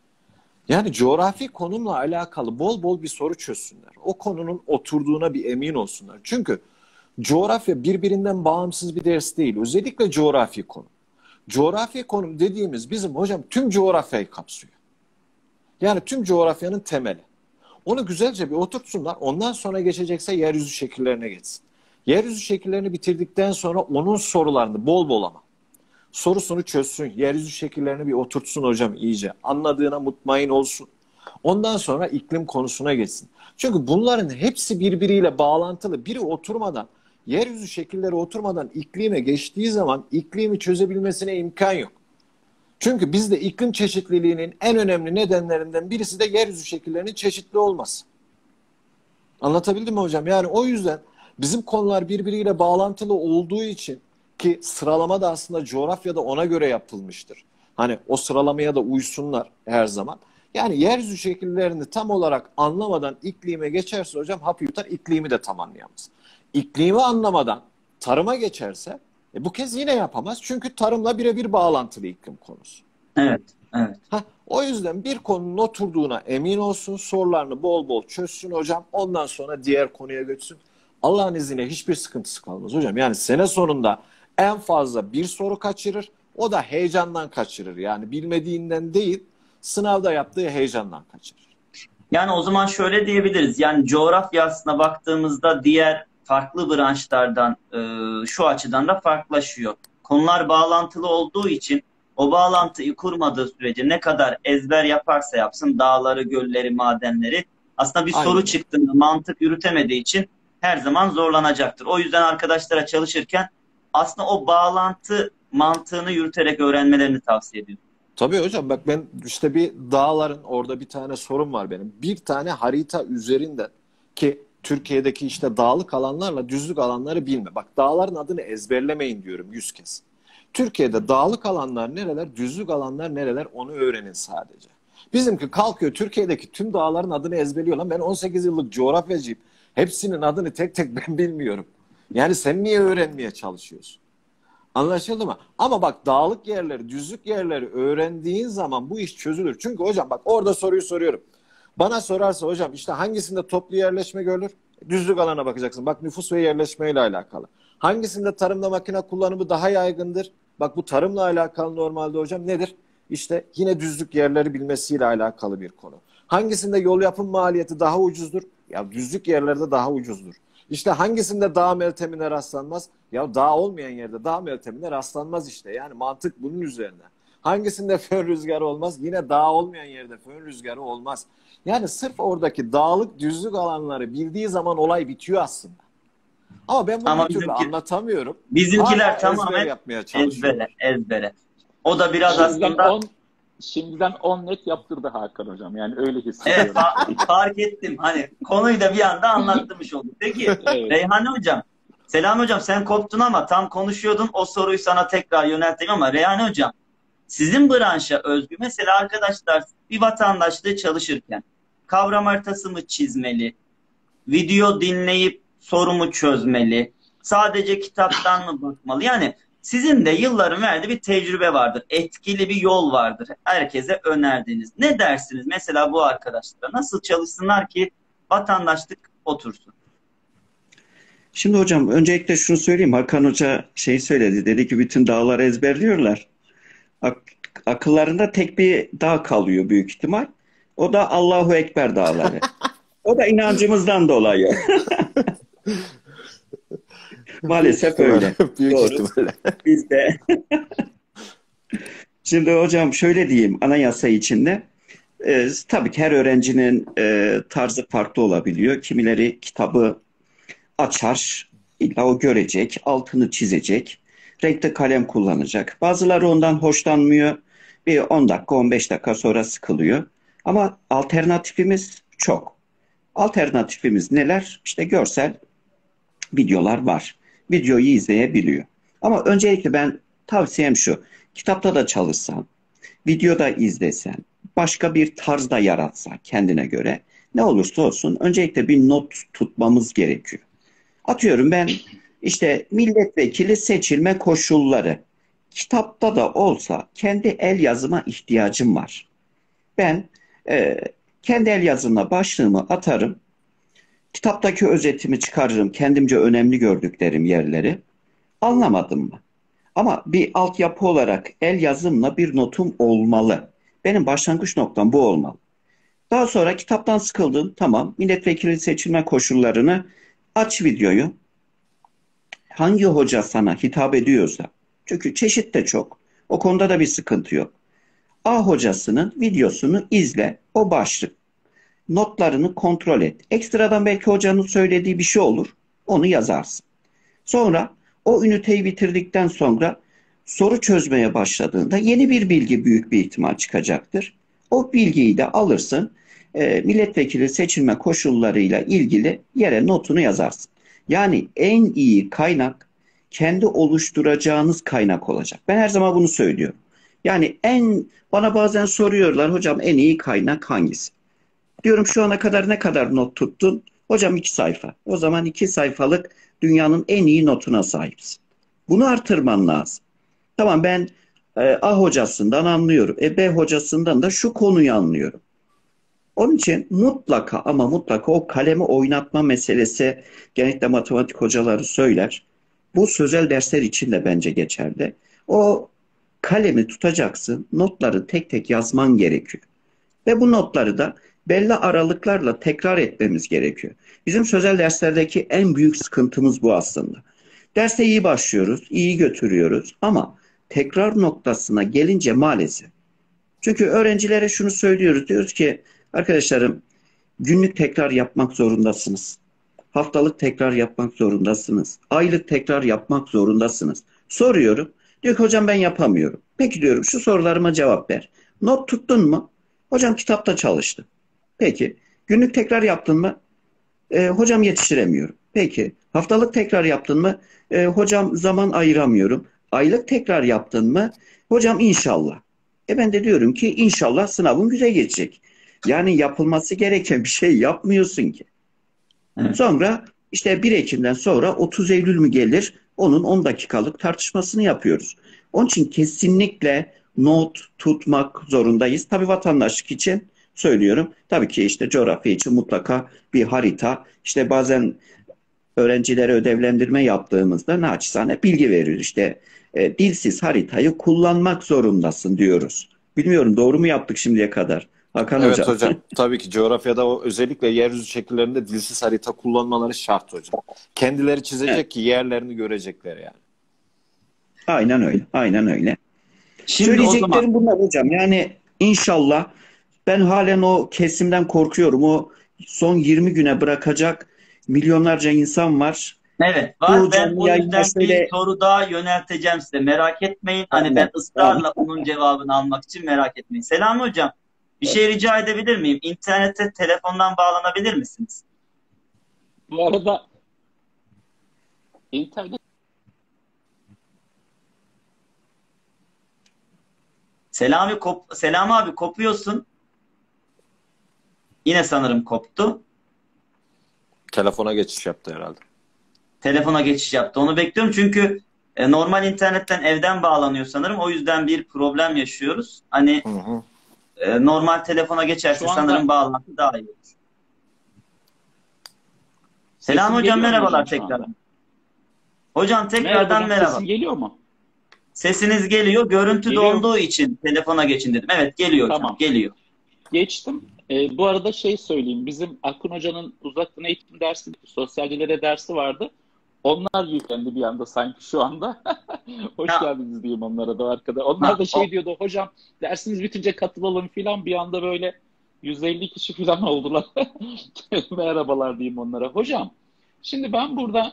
Yani coğrafi konumla alakalı bol bol bir soru çözsünler. O konunun oturduğuna bir emin olsunlar. Çünkü coğrafya birbirinden bağımsız bir ders değil. Özellikle coğrafi konum. Coğrafi konum dediğimiz bizim hocam tüm coğrafyayı kapsıyor. Yani tüm coğrafyanın temeli. Onu güzelce bir oturtsunlar. Ondan sonra geçecekse yeryüzü şekillerine geçsin. Yeryüzü şekillerini bitirdikten sonra onun sorularını bol bol ama sorusunu çözsün. Yeryüzü şekillerini bir oturtsun hocam iyice. Anladığına mutmain olsun. Ondan sonra iklim konusuna geçsin. Çünkü bunların hepsi birbiriyle bağlantılı. Biri oturmadan, yeryüzü şekilleri oturmadan iklime geçtiği zaman iklimi çözebilmesine imkan yok. Çünkü bizde iklim çeşitliliğinin en önemli nedenlerinden birisi de yeryüzü şekillerinin çeşitli olması. Anlatabildim mi hocam? Yani o yüzden bizim konular birbiriyle bağlantılı olduğu için, ki sıralama da aslında coğrafyada ona göre yapılmıştır. Hani o sıralamaya da uysunlar her zaman. Yani yeryüzü şekillerini tam olarak anlamadan iklime geçerse hocam hap yutar, iklimi de tam anlayamaz. İklimi anlamadan tarıma geçerse e bu kez yine yapamaz. Çünkü tarımla birebir bağlantılı iklim konusu. Evet, evet. Heh, o yüzden bir konunun oturduğuna emin olsun, sorularını bol bol çözsün hocam. Ondan sonra diğer konuya geçsin. Allah'ın izniyle hiçbir sıkıntısı kalmaz hocam. Yani sene sonunda en fazla bir soru kaçırır. O da heyecandan kaçırır. Yani bilmediğinden değil, sınavda yaptığı heyecandan kaçırır. Yani o zaman şöyle diyebiliriz. Yani coğrafya aslına baktığımızda diğer farklı branşlardan e, şu açıdan da farklılaşıyor. Konular bağlantılı olduğu için o bağlantıyı kurmadığı sürece ne kadar ezber yaparsa yapsın dağları, gölleri, madenleri aslında bir Aynen. soru çıktığında mantık yürütemediği için her zaman zorlanacaktır. O yüzden arkadaşlara çalışırken aslında o bağlantı mantığını yürüterek öğrenmelerini tavsiye ediyorum. Tabii hocam, bak ben işte bir dağların orada bir tane sorun var benim. Bir tane harita üzerinden, ki Türkiye'deki işte dağlık alanlarla düzlük alanları bilme. Bak, dağların adını ezberlemeyin diyorum yüz kez. Türkiye'de dağlık alanlar nereler, düzlük alanlar nereler onu öğrenin sadece. Bizimki kalkıyor Türkiye'deki tüm dağların adını ezberliyor. Lan ben on sekiz yıllık coğrafyacıyım. Hepsinin adını tek tek ben bilmiyorum. Yani sen niye öğrenmeye çalışıyorsun? Anlaşıldı mı? Ama bak, dağlık yerleri, düzlük yerleri öğrendiğin zaman bu iş çözülür. Çünkü hocam bak, orada soruyu soruyorum. Bana sorarsa hocam işte hangisinde toplu yerleşme görülür? Düzlük alana bakacaksın. Bak, nüfus ve yerleşmeyle alakalı. Hangisinde tarımda makine kullanımı daha yaygındır? Bak, bu tarımla alakalı normalde hocam nedir? İşte yine düzlük yerleri bilmesiyle alakalı bir konu. Hangisinde yol yapım maliyeti daha ucuzdur? Ya düzlük yerlerde daha ucuzdur. İşte hangisinde dağ meltemine rastlanmaz? Ya dağ olmayan yerde dağ meltemine rastlanmaz işte. Yani mantık bunun üzerine. Hangisinde fön rüzgarı olmaz? Yine dağ olmayan yerde fön rüzgarı olmaz. Yani sırf oradaki dağlık düzlük alanları bildiği zaman olay bitiyor aslında. Ama ben bunu Ama bir türlü bizimki, anlatamıyorum. bizimkiler Hala ezber tamamen yapmaya çalışıyorum. ezbere, ezbere. O da biraz Şimdiden aslında on şimdiden on net yaptırdı Hakan hocam. Yani öyle evet, hissediyorum. fa- fark ettim. Hani konuyu da bir anda anlattırmış olduk. Peki Evet. Reyhan hocam, Selam hocam, sen koptun ama tam konuşuyordun. O soruyu sana tekrar yönelttim ama Reyhan hocam, sizin branşa özgü mesela arkadaşlar bir vatandaşlığı çalışırken kavram haritası mı çizmeli, video dinleyip soru mu çözmeli, sadece kitaptan mı bakmalı? Yani sizin de yılların verdiği bir tecrübe vardır. Etkili bir yol vardır. Herkese önerdiğiniz. Ne dersiniz mesela bu arkadaşlara? Nasıl çalışsınlar ki vatandaşlık otursun? Şimdi hocam öncelikle şunu söyleyeyim. Hakan Hoca şey söyledi. Dedi ki bütün dağları ezberliyorlar. Ak akıllarında tek bir dağ kalıyor büyük ihtimal. O da Allahu Ekber dağları. O da inancımızdan dolayı. Maalesef Büyük öyle. ihtimalle, büyük Doğru. ihtimalle. Biz de. Şimdi hocam şöyle diyeyim, anayasa içinde e, tabii ki her öğrencinin e, tarzı farklı olabiliyor. Kimileri kitabı açar, illa o görecek, altını çizecek, renkli kalem kullanacak. Bazıları ondan hoşlanmıyor. Bir on dakika, on beş dakika sonra sıkılıyor. Ama alternatifimiz çok. Alternatifimiz neler? İşte görsel videolar var. Videoyu izleyebiliyor. Ama öncelikle ben tavsiyem şu. Kitapta da çalışsan, videoda izlesen, başka bir tarzda yaratsan kendine göre, ne olursa olsun öncelikle bir not tutmamız gerekiyor. Atıyorum ben işte milletvekili seçilme koşulları. Kitapta da olsa kendi el yazıma ihtiyacım var. Ben e, kendi el yazımla başlığımı atarım. Kitaptaki özetimi çıkarırım. Kendimce önemli gördüklerim yerleri. Anlamadım mı? Ama bir altyapı olarak el yazımla bir notum olmalı. Benim başlangıç noktam bu olmalı. Daha sonra kitaptan sıkıldım. Tamam. Milletvekili seçilme koşullarını aç videoyu. Hangi hoca sana hitap ediyorsa. Çünkü çeşit de çok. O konuda da bir sıkıntı yok. A hocasının videosunu izle. O başlık. Notlarını kontrol et. Ekstradan belki hocanın söylediği bir şey olur. Onu yazarsın. Sonra o üniteyi bitirdikten sonra soru çözmeye başladığında yeni bir bilgi büyük bir ihtimal çıkacaktır. O bilgiyi de alırsın, e, milletvekili seçilme koşullarıyla ilgili yere notunu yazarsın. Yani en iyi kaynak kendi oluşturacağınız kaynak olacak. Ben her zaman bunu söylüyorum. Yani en bana bazen soruyorlar, hocam en iyi kaynak hangisi? Diyorum şu ana kadar ne kadar not tuttun? Hocam iki sayfa. O zaman iki sayfalık dünyanın en iyi notuna sahipsin. Bunu artırman lazım. Tamam, ben e, A hocasından anlıyorum. E, B hocasından da şu konuyu anlıyorum. Onun için mutlaka ama mutlaka o kalemi oynatma meselesi, genellikle matematik hocaları söyler. Bu sözel dersler için de bence geçerli. O kalemi tutacaksın, notları tek tek yazman gerekiyor. Ve bu notları da belli aralıklarla tekrar etmemiz gerekiyor. Bizim sözel derslerdeki en büyük sıkıntımız bu aslında. Derse iyi başlıyoruz, iyi götürüyoruz ama tekrar noktasına gelince maalesef. Çünkü öğrencilere şunu söylüyoruz, diyoruz ki arkadaşlarım günlük tekrar yapmak zorundasınız. Haftalık tekrar yapmak zorundasınız. Aylık tekrar yapmak zorundasınız. Soruyorum. Diyor ki hocam ben yapamıyorum. Peki diyorum şu sorularıma cevap ver. Not tuttun mu? Hocam kitapta çalıştım. Peki. Günlük tekrar yaptın mı? E, hocam yetiştiremiyorum. Peki. Haftalık tekrar yaptın mı? E, hocam zaman ayıramıyorum. Aylık tekrar yaptın mı? Hocam inşallah. E ben de diyorum ki inşallah sınavın güzel geçecek. Yani yapılması gereken bir şey yapmıyorsun ki. Evet. Sonra işte bir Ekim'den sonra otuz Eylül mü gelir? Onun on dakikalık tartışmasını yapıyoruz. Onun için kesinlikle not tutmak zorundayız. Tabii vatandaşlık için söylüyorum. Tabii ki işte coğrafya için mutlaka bir harita. İşte bazen öğrencilere ödevlendirme yaptığımızda naçizane bilgi veriyoruz. İşte e, dilsiz haritayı kullanmak zorundasın diyoruz. Bilmiyorum doğru mu yaptık şimdiye kadar? Hakan Evet Hocam. hocam. Tabii ki coğrafyada o özellikle yeryüzü şekillerinde dilsiz harita kullanmaları şart hocam. Kendileri çizecek Evet. ki yerlerini görecekler yani. Aynen öyle. Aynen öyle. Şimdi o zaman Söyleyeceklerim bunlar hocam. Yani inşallah ben halen o kesimden korkuyorum. O son yirmi güne bırakacak milyonlarca insan var. evet Bu var. Ben canlı o yayında yüzden bir şöyle soru daha yönelteceğim size. Merak etmeyin. Hani ben tamam, tamam. ısrarla onun cevabını almak için merak etmeyin. Selami hocam, bir şey rica edebilir miyim? İnternete telefondan bağlanabilir misiniz? Bu arada internet Selami kop Selami abi kopuyorsun. Yine sanırım koptu. Telefona geçiş yaptı herhalde. Telefona geçiş yaptı. Onu bekliyorum çünkü e, normal internetten evden bağlanıyor sanırım. O yüzden bir problem yaşıyoruz. Hani Hı hı. e, normal telefona geçerse şu sanırım anda bağlantı daha iyi olur. Selami sesim hocam geliyor mu merhabalar hocam şu tekrar. anda? Hocam Merhaba tekrardan hocam, merhaba. sesim geliyor mu? Sesiniz geliyor. Görüntü Geliyor. donduğu için telefona geçin dedim. Evet geliyor hocam. Tamam. Geliyor. Geçtim. Ee, bu arada şey söyleyeyim. Bizim Akın Hoca'nın uzaktan eğitim dersi, sosyalcilere dersi vardı. Onlar yüklendi bir anda sanki şu anda. Hoş Ya, geldiniz diyeyim onlara da arkada. Onlar ha, da şey o, diyordu, hocam dersiniz bitince katılalım filan. Bir anda böyle yüz elli kişi filan oldular. Merhabalar diyeyim onlara. Hocam, şimdi ben burada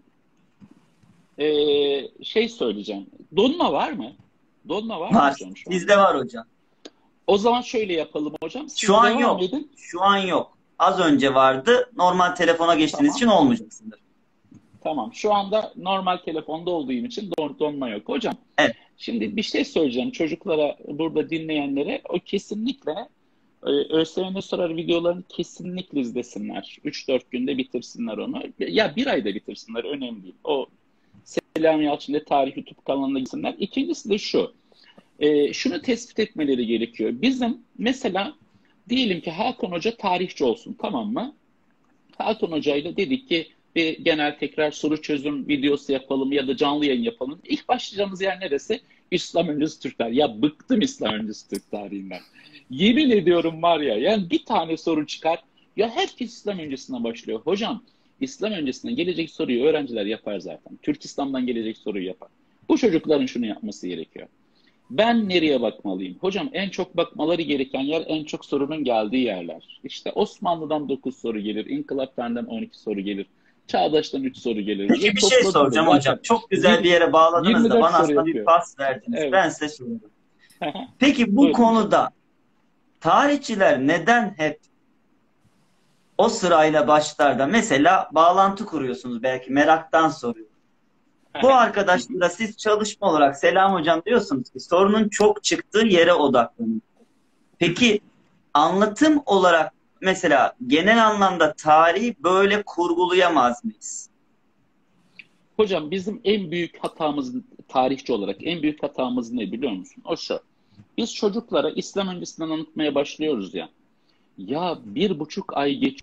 eee, şey söyleyeceğim. Donma var mı? Donma var mı var. hocam şu anda? Bizde var hocam. O zaman şöyle yapalım hocam. Siz Şu an devam yok. edin. Şu an yok. Az önce vardı. Normal telefona geçtiğiniz Tamam. için olmayacaksındır. Tamam. Şu anda normal telefonda olduğum için don, donma yok. Hocam, Evet. şimdi bir şey söyleyeceğim çocuklara, burada dinleyenlere. O kesinlikle e, ÖSYM Sorar videolarını kesinlikle izlesinler. üç dört günde bitirsinler onu. Ya bir ayda bitirsinler. Önemli değil. O Selami Yalçın'da Tarih YouTube kanalına gitsinler. İkincisi de şu. E, şunu tespit etmeleri gerekiyor. Bizim mesela diyelim ki Hakan Hoca tarihçi olsun, tamam mı? Hakan Hoca ile dedik ki bir genel tekrar soru çözüm videosu yapalım ya da canlı yayın yapalım. İlk başlayacağımız yer neresi? İslam öncesi Türk tarihi. Ya bıktım İslam öncesi Türk tarihinden. Yemin ediyorum var ya, yani bir tane soru çıkar. Ya herkes İslam öncesinden başlıyor. Hocam, İslam öncesinden gelecek soruyu öğrenciler yapar zaten. Türk İslam'dan gelecek soruyu yapar. Bu çocukların şunu yapması gerekiyor. Ben nereye bakmalıyım? Hocam en çok bakmaları gereken yer en çok sorunun geldiği yerler. İşte Osmanlı'dan dokuz soru gelir, İnkılap Tarih'ten on iki soru gelir, Çağdaş'tan üç soru gelir. Peki bir şey soracağım hocam. Çok güzel bir yere bağladınız da bana aslında bir pas verdiniz. Evet. Ben size soruyorum. Peki bu konuda tarihçiler neden hep o sırayla başlar da mesela bağlantı kuruyorsunuz, belki meraktan soruyor. Bu arkadaşlara siz çalışma olarak selam hocam diyorsunuz ki sorunun çok çıktığı yere odaklanın. Peki anlatım olarak mesela genel anlamda tarihi böyle kurgulayamaz mıyız? Hocam bizim en büyük hatamız, tarihçi olarak en büyük hatamız ne biliyor musun? O şu. Biz çocuklara İslam öncesinden anlatmaya başlıyoruz ya. Ya bir buçuk ay geç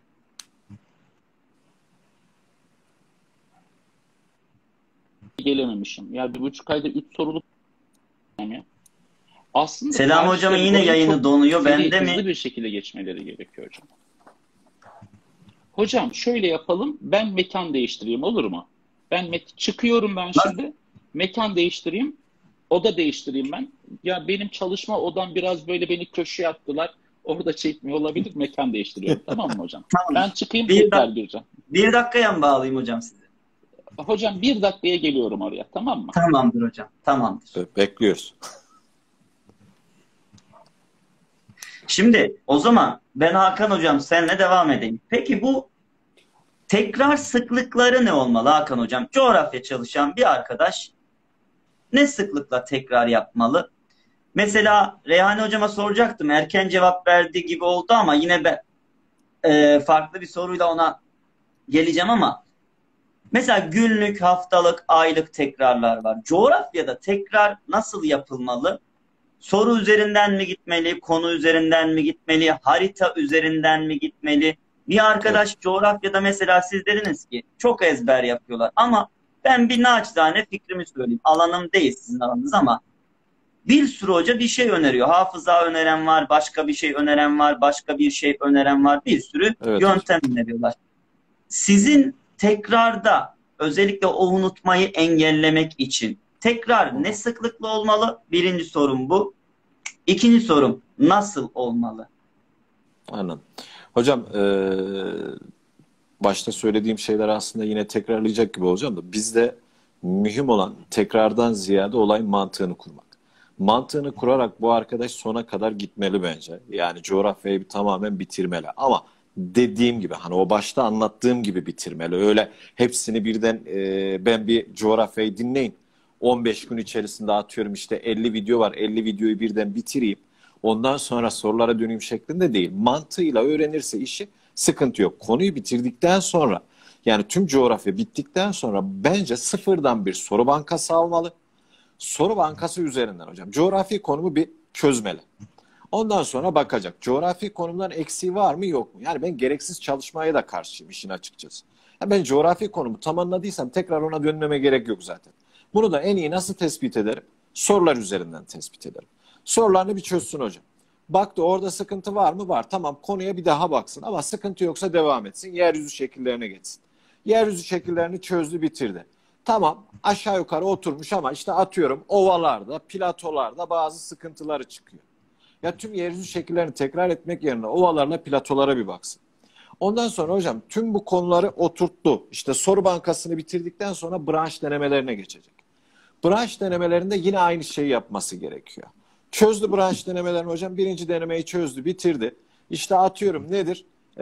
gelememişim. Ya bir buçuk ayda üç soruluk ya. Aslında Selam hocam, yine yayını donuyor. Bende mi? Hızlı bir şekilde geçmeleri gerekiyor hocam. Hocam şöyle yapalım. Ben mekan değiştireyim, olur mu? Ben çıkıyorum ben şimdi. Nasıl? Mekan değiştireyim. Oda değiştireyim ben. Ya benim çalışma odam biraz böyle, beni köşeye attılar. Orada çekmiyor olabilir. Mekan değiştiriyorum. Tamam mı hocam? Tamam. Ben çıkayım, bir tekrar gireceğim. Bir dakikaya mı bağlayayım hocam sizi? Hocam bir dakikaya geliyorum oraya. Tamam mı? Tamamdır hocam. Tamamdır. Bekliyoruz. Şimdi o zaman ben Hakan hocam seninle devam edeyim. Peki bu tekrar sıklıkları ne olmalı Hakan hocam? Coğrafya çalışan bir arkadaş ne sıklıkla tekrar yapmalı? Mesela Reyhan hocama soracaktım. Erken cevap verdiği gibi oldu ama yine ben e, farklı bir soruyla ona geleceğim ama mesela günlük, haftalık, aylık tekrarlar var. Coğrafyada tekrar nasıl yapılmalı? Soru üzerinden mi gitmeli? Konu üzerinden mi gitmeli? Harita üzerinden mi gitmeli? Bir arkadaş evet. Coğrafyada mesela siz dediniz ki çok ezber yapıyorlar. Ama ben bir naçizane fikrimi söyleyeyim. Alanım değil sizin alanınız ama bir sürü hoca bir şey öneriyor. Hafıza öneren var, başka bir şey öneren var, başka bir şey öneren var. Bir sürü evet. yöntem öneriyorlar. Sizin tekrarda özellikle o unutmayı engellemek için tekrar ne sıklıkla olmalı? Birinci sorum bu. İkinci sorum nasıl olmalı? Anladım. Hocam ee, başta söylediğim şeyler aslında yine tekrarlayacak gibi olacağım da bizde mühim olan tekrardan ziyade olayın mantığını kurmak. Mantığını kurarak bu arkadaş sona kadar gitmeli bence. Yani coğrafyayı bir tamamen bitirmeli. Ama dediğim gibi hani o başta anlattığım gibi bitirmeli. Öyle hepsini birden e, ben bir coğrafyayı dinleyin. on beş gün içerisinde atıyorum işte elli video var. elli videoyu birden bitireyim. Ondan sonra sorulara döneyim şeklinde değil. Mantığıyla öğrenirse işi sıkıntı yok. Konuyu bitirdikten sonra yani tüm coğrafya bittikten sonra bence sıfırdan bir soru bankası almalı. Soru bankası üzerinden hocam coğrafi konumu bir çözmeli. Ondan sonra bakacak. Coğrafi konumdan eksiği var mı yok mu? Yani ben gereksiz çalışmaya da karşıyım işin açıkçası. Yani ben coğrafi konumu tamamladıysam tekrar ona dönmeme gerek yok zaten. Bunu da en iyi nasıl tespit ederim? Sorular üzerinden tespit ederim. Sorularını bir çözsün hocam. Baktı orada sıkıntı var mı? Var. Tamam konuya bir daha baksın ama sıkıntı yoksa devam etsin. Yeryüzü şekillerine geçsin. Yeryüzü şekillerini çözdü bitirdi. Tamam aşağı yukarı oturmuş ama işte atıyorum ovalarda, platolarda bazı sıkıntıları çıkıyor. Ya tüm yeryüzü şekillerini tekrar etmek yerine ovalarla platolara bir baksın. Ondan sonra hocam tüm bu konuları oturttu. İşte soru bankasını bitirdikten sonra branş denemelerine geçecek. Branş denemelerinde yine aynı şeyi yapması gerekiyor. Çözdü branş denemelerini hocam. Birinci denemeyi çözdü, bitirdi. İşte atıyorum nedir?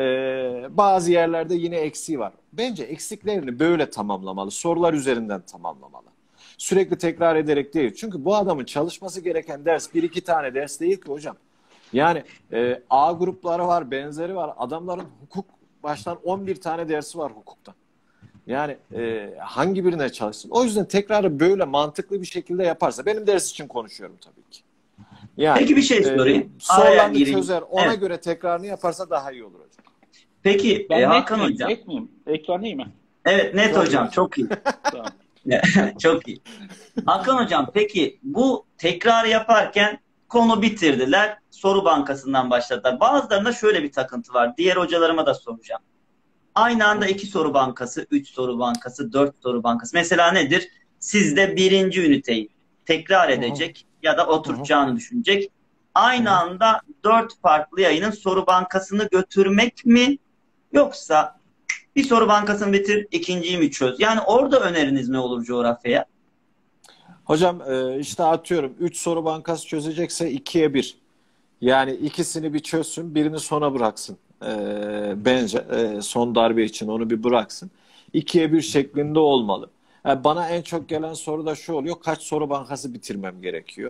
Ee, bazı yerlerde yine eksiği var. Bence eksiklerini böyle tamamlamalı. Sorular üzerinden tamamlamalı. Sürekli tekrar ederek değil. Çünkü bu adamın çalışması gereken ders bir iki tane ders değil ki hocam. Yani e, A grupları var, benzeri var. Adamların hukuk baştan on bir tane dersi var hukuktan. Yani e, hangi birine çalışsın? O yüzden tekrarı böyle mantıklı bir şekilde yaparsa, benim ders için konuşuyorum tabii ki. Yani, Peki bir şey sorayım. E, sorularını çözer, ona evet. göre tekrarını yaparsa daha iyi olur hocam. Peki ben e, Hakan net hocam. Net miyim? Ekran iyi mi? Evet net Doğru. hocam çok iyi. Çok iyi. Hakan hocam peki bu tekrar yaparken konu bitirdiler. Soru bankasından başladılar. Bazılarında şöyle bir takıntı var. Diğer hocalarıma da soracağım. Aynı anda iki soru bankası, üç soru bankası, dört soru bankası. Mesela nedir? Sizde birinci üniteyi tekrar edecek ya da oturacağını düşünecek. Aynı anda dört farklı yayının soru bankasını götürmek mi? Yoksa Bir soru bankasını bitir, ikinciyi mi çöz? Yani orada öneriniz ne olur coğrafyaya? Hocam e, işte atıyorum üç soru bankası çözecekse ikiye bir. Yani ikisini bir çözsün, birini sona bıraksın. E, bence e, son darbe için onu bir bıraksın. İkiye bir şeklinde olmalı. Yani bana en çok gelen soru da şu oluyor. Kaç soru bankası bitirmem gerekiyor?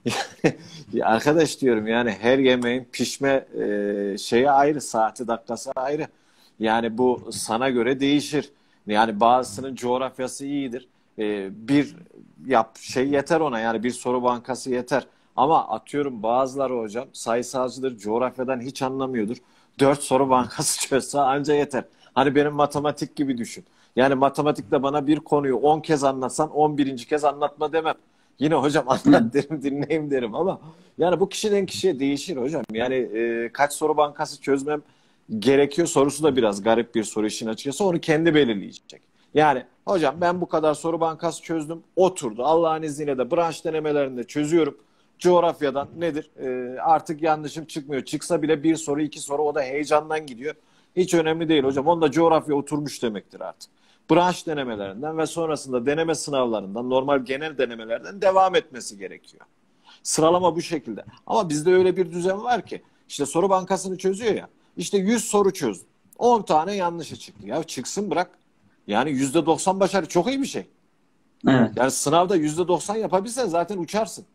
Ya arkadaş diyorum yani her yemeğin pişme e, şeyi ayrı, saati dakikası ayrı. Yani bu sana göre değişir. Yani bazısının coğrafyası iyidir. E, bir yap şey yeter ona, yani bir soru bankası yeter. Ama atıyorum bazıları hocam sayısalcıdır, coğrafyadan hiç anlamıyordur. Dört soru bankası çözse anca yeter. Hani benim matematik gibi düşün. Yani matematikte bana bir konuyu on kez anlatsan on birinci kez anlatma demem. Yine hocam anlat derim, dinleyeyim derim ama yani bu kişiden kişiye değişir hocam. Yani e, kaç soru bankası çözmem gerekiyor sorusu da biraz garip bir soru işin açıkçası. Onu kendi belirleyecek. Yani hocam ben bu kadar soru bankası çözdüm, oturdu. Allah'ın izniyle de branş denemelerinde çözüyorum. Coğrafyadan nedir? E, artık yanlışım çıkmıyor. Çıksa bile bir soru, iki soru, o da heyecandan gidiyor. Hiç önemli değil hocam. Onda coğrafya oturmuş demektir artık. Branş denemelerinden ve sonrasında deneme sınavlarından, normal genel denemelerden devam etmesi gerekiyor. Sıralama bu şekilde. Ama bizde öyle bir düzen var ki işte soru bankasını çözüyor ya. İşte yüz soru çözdüm. on tane yanlışı çıktı. Ya çıksın bırak. Yani yüzde doksan başarı çok iyi bir şey. Evet. Yani sınavda yüzde doksan yapabilsen zaten uçarsın.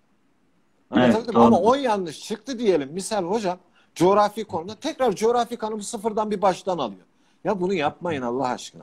Evet, doğru. Ama on yanlış çıktı diyelim. Misal hocam coğrafi konuda tekrar coğrafi konumu sıfırdan bir baştan alıyor. Ya bunu yapmayın Allah aşkına.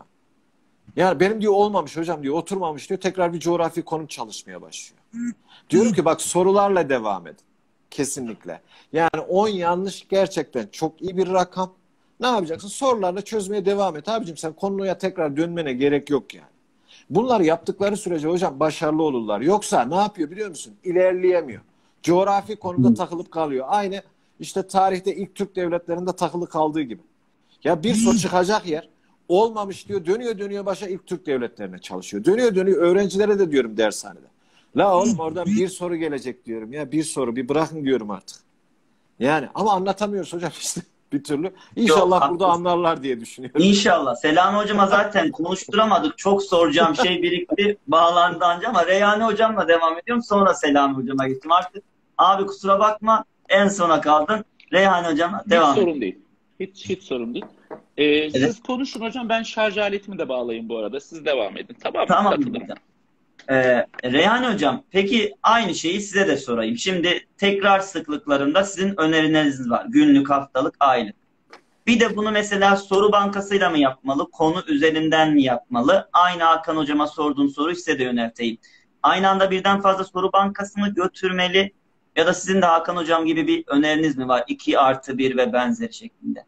Yani benim diyor olmamış hocam diyor, oturmamış diyor, tekrar bir coğrafi konu çalışmaya başlıyor. Diyorum ki bak sorularla devam edin. Kesinlikle. Yani on yanlış gerçekten çok iyi bir rakam. Ne yapacaksın? Sorularla çözmeye devam et. Abicim sen konuya tekrar dönmene gerek yok yani. Bunlar yaptıkları sürece hocam başarılı olurlar. Yoksa ne yapıyor biliyor musun? İlerleyemiyor. Coğrafi konuda takılıp kalıyor. Aynı işte tarihte ilk Türk devletlerinde takılı kaldığı gibi. Ya bir soru çıkacak yer olmamış diyor. Dönüyor dönüyor başa ilk Türk devletlerine çalışıyor. Dönüyor dönüyor öğrencilere de diyorum dershanede. La oğlum oradan bir soru gelecek diyorum ya, bir soru bir bırakın diyorum artık. Yani ama anlatamıyoruz hocam işte bir türlü. İnşallah Yok, burada anlarlar diye düşünüyorum. İnşallah. Selami hocama zaten konuşturamadık. Çok soracağım şey birikti. Bağlandı anca ama Reyhane hocamla devam ediyorum. Sonra Selami hocama gittim. Artık abi kusura bakma en sona kaldın. Reyhane hocama devam Hiç et. sorun değil. Hiç hiç sorun değil. Ee, Evet. Siz konuşun hocam. Ben şarj aletimi de bağlayayım bu arada. Siz devam edin. Tamam mı? Tamam Katılın. hocam. Ee, Reyhan hocam, peki aynı şeyi size de sorayım. Şimdi tekrar sıklıklarında sizin önerileriniz var. Günlük, haftalık, aylık. Bir de bunu mesela soru bankasıyla mı yapmalı, konu üzerinden mi yapmalı? Aynı Hakan hocama sorduğum soruyu size de yönelteyim. Aynı anda birden fazla soru bankasını götürmeli ya da sizin de Hakan hocam gibi bir öneriniz mi var? iki artı bir ve benzeri şeklinde.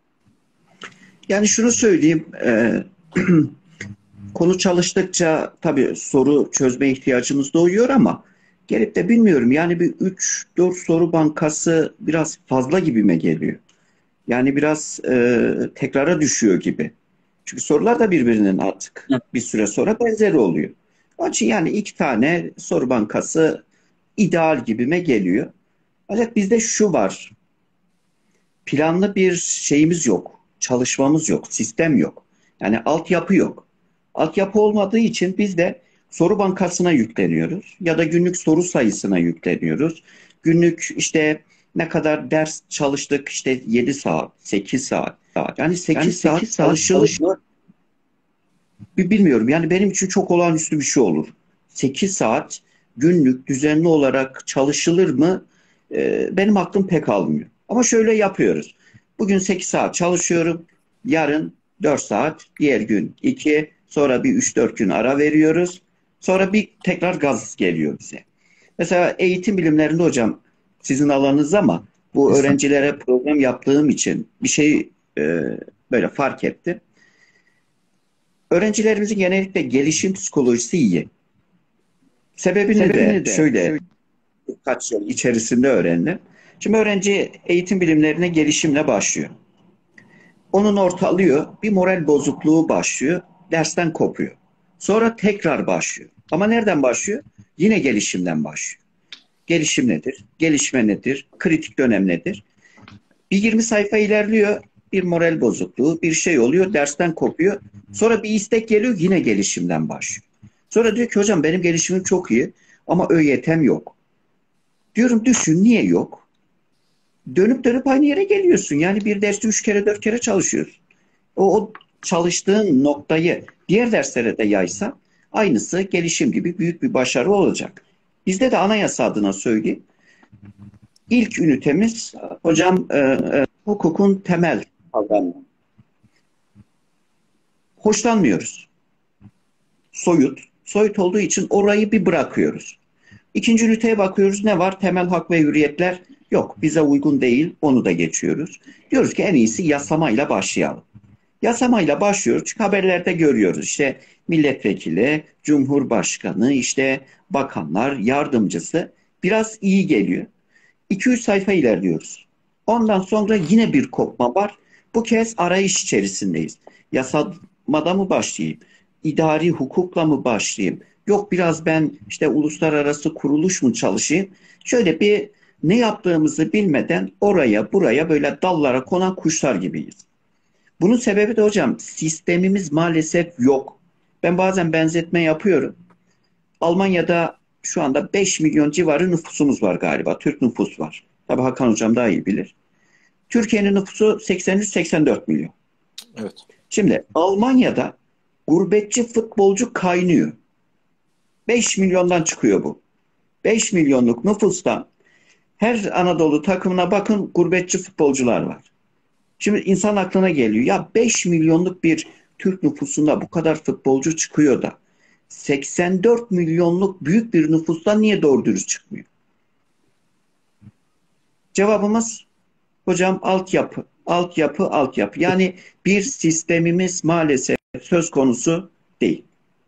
Yani şunu söyleyeyim. E, konu çalıştıkça tabii soru çözme ihtiyacımız doğuyor ama gelip de bilmiyorum yani bir üç dört soru bankası biraz fazla gibime geliyor. Yani biraz e, tekrara düşüyor gibi. Çünkü sorular da birbirinin artık bir süre sonra benzeri oluyor. Onun için yani iki tane soru bankası ideal gibime geliyor. Ancak bizde şu var. Planlı bir şeyimiz yok. Çalışmamız yok. Sistem yok. Yani altyapı yok. Altyapı olmadığı için biz de soru bankasına yükleniyoruz. Ya da günlük soru sayısına yükleniyoruz. Günlük işte ne kadar ders çalıştık, işte yedi saat, sekiz saat. Yani sekiz yani saat çalışılıyor. Bilmiyorum yani benim için çok olağanüstü bir şey olur. sekiz saat günlük düzenli olarak çalışılır mı? Ee, benim aklım pek almıyor. Ama şöyle yapıyoruz. Bugün sekiz saat çalışıyorum. Yarın dört saat. Diğer gün iki. Sonra bir üç dört gün ara veriyoruz. Sonra bir tekrar gaz geliyor bize. Mesela eğitim bilimlerinde hocam sizin alanınız ama bu öğrencilere program yaptığım için bir şey e, böyle fark ettim. Öğrencilerimizin genellikle gelişim psikolojisi iyi. Sebebini, Sebebini de, de şöyle, şöyle birkaç yıl içerisinde öğrendim. Şimdi öğrenci eğitim bilimlerine gelişimle başlıyor. Onun ortalıyor, bir moral bozukluğu başlıyor, dersten kopuyor. Sonra tekrar başlıyor. Ama nereden başlıyor? Yine gelişimden başlıyor. Gelişim nedir? Gelişme nedir? Kritik dönem nedir? Bir yirmi sayfa ilerliyor, bir moral bozukluğu, bir şey oluyor, dersten kopuyor. Sonra bir istek geliyor, yine gelişimden başlıyor. Sonra diyor ki hocam benim gelişimim çok iyi ama ÖYT'm yok. Diyorum düşün niye yok? Dönüp dönüp aynı yere geliyorsun. Yani bir derste üç kere dört kere çalışıyorsun. O, o çalıştığın noktayı diğer derslere de yaysa aynısı gelişim gibi büyük bir başarı olacak. Bizde de anayasa adına söyleyeyim. İlk ünitemiz hocam e, e, hukukun temel kavramı. Hoşlanmıyoruz. Soyut. Soyut olduğu için orayı bir bırakıyoruz. İkinci üniteye bakıyoruz. Ne var? Temel hak ve hürriyetler yok. Bize uygun değil. Onu da geçiyoruz. Diyoruz ki en iyisi yasamayla başlayalım. Yasamayla başlıyoruz. Çünkü haberlerde görüyoruz. İşte milletvekili, cumhurbaşkanı, işte bakanlar, yardımcısı biraz iyi geliyor. iki üç sayfa ilerliyoruz. Ondan sonra yine bir kopma var. Bu kez arayış içerisindeyiz. Yasamada mı başlayayım? İdari hukukla mı başlayayım? Yok biraz ben işte uluslararası kuruluş mu çalışayım? Şöyle bir ne yaptığımızı bilmeden oraya buraya böyle dallara konan kuşlar gibiyiz. Bunun sebebi de hocam sistemimiz maalesef yok. Ben bazen benzetme yapıyorum. Almanya'da şu anda beş milyon civarı nüfusumuz var galiba. Türk nüfus var. Tabii Hakan hocam daha iyi bilir. Türkiye'nin nüfusu seksen üç seksen dört milyon. Evet. Şimdi Almanya'da gurbetçi futbolcu kaynıyor. beş milyondan çıkıyor bu. beş milyonluk nüfustan her Anadolu takımına bakın gurbetçi futbolcular var. Şimdi insan aklına geliyor. Ya beş milyonluk bir Türk nüfusunda bu kadar futbolcu çıkıyor da seksen dört milyonluk büyük bir nüfustan niye doğru dürüst çıkmıyor? Cevabımız hocam altyapı, altyapı, altyapı. Yani bir sistemimiz maalesef söz konusu değil.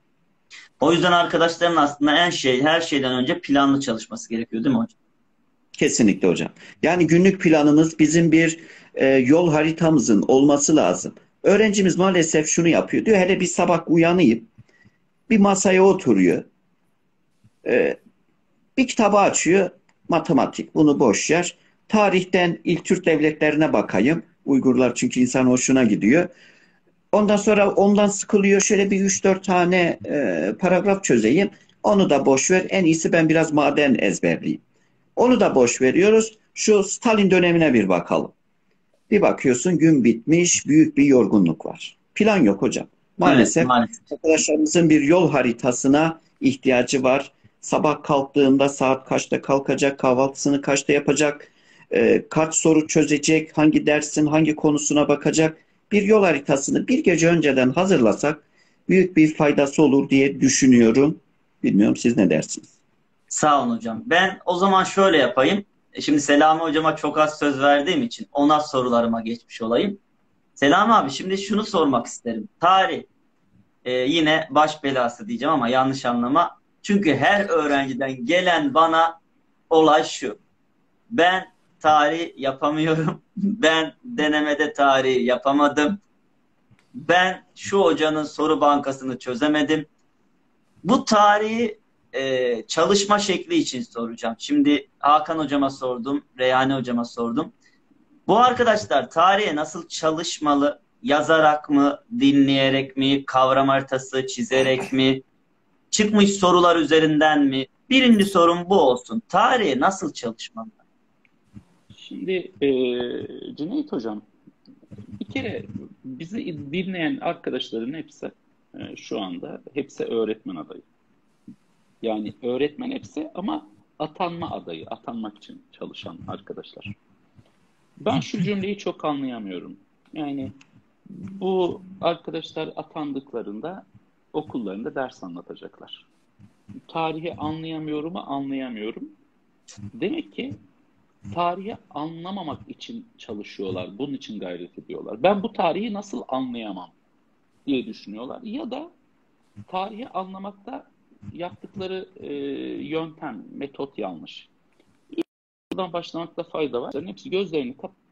O yüzden arkadaşların aslında en şey her şeyden önce planlı çalışması gerekiyor değil mi hocam? Kesinlikle hocam. Yani günlük planımız bizim bir e, yol haritamızın olması lazım. Öğrencimiz maalesef şunu yapıyor. Diyor hele bir sabah uyanayım, bir masaya oturuyor, e, bir kitabı açıyor, matematik bunu boş yer. Tarihten ilk Türk devletlerine bakayım. Uygurlar çünkü insan hoşuna gidiyor. Ondan sonra ondan sıkılıyor. Şöyle bir üç dört tane e, paragraf çözeyim. Onu da boş ver. En iyisi ben biraz maden ezberleyeyim. Onu da boş veriyoruz. Şu Stalin dönemine bir bakalım. Bir bakıyorsun gün bitmiş, büyük bir yorgunluk var. Plan yok hocam. Evet, Maalesef maalesef. arkadaşlarımızın bir yol haritasına ihtiyacı var. Sabah kalktığında saat kaçta kalkacak, kahvaltısını kaçta yapacak, e, kaç soru çözecek, hangi dersin hangi konusuna bakacak. Bir yol haritasını bir gece önceden hazırlasak büyük bir faydası olur diye düşünüyorum. Bilmiyorum siz ne dersiniz? Sağ olun hocam. Ben o zaman şöyle yapayım. E, Şimdi Selami hocama çok az söz verdiğim için ona sorularıma geçmiş olayım. Selami abi şimdi şunu sormak isterim. Tarih e, yine baş belası diyeceğim ama yanlış anlama. Çünkü her öğrenciden gelen bana olay şu. Ben tarih yapamıyorum. Ben denemede tarih yapamadım. Ben şu hocanın soru bankasını çözemedim. Bu tarihi e, çalışma şekli için soracağım. Şimdi Hakan hocama sordum, Reyhane hocama sordum. Bu arkadaşlar tarihe nasıl çalışmalı? Yazarak mı, dinleyerek mi, kavram haritası çizerek mi, çıkmış sorular üzerinden mi? Birinci sorum bu olsun. Tarihe nasıl çalışmalı? Şimdi e, Cüneyt Hocam, bir kere bizi dinleyen arkadaşların hepsi e, şu anda hepsi öğretmen adayı. Yani öğretmen hepsi ama atanma adayı, atanmak için çalışan arkadaşlar. Ben şu cümleyi çok anlayamıyorum. Yani bu arkadaşlar atandıklarında okullarında ders anlatacaklar. Tarihi anlayamıyorumu anlayamıyorum. Demek ki tarihi anlamamak için çalışıyorlar. Bunun için gayret ediyorlar. Ben bu tarihi nasıl anlayamam diye düşünüyorlar. Ya da tarihi anlamakta yaptıkları e, yöntem, metot yanlış. Buradan başlamakta fayda var. Hepsi gözlerini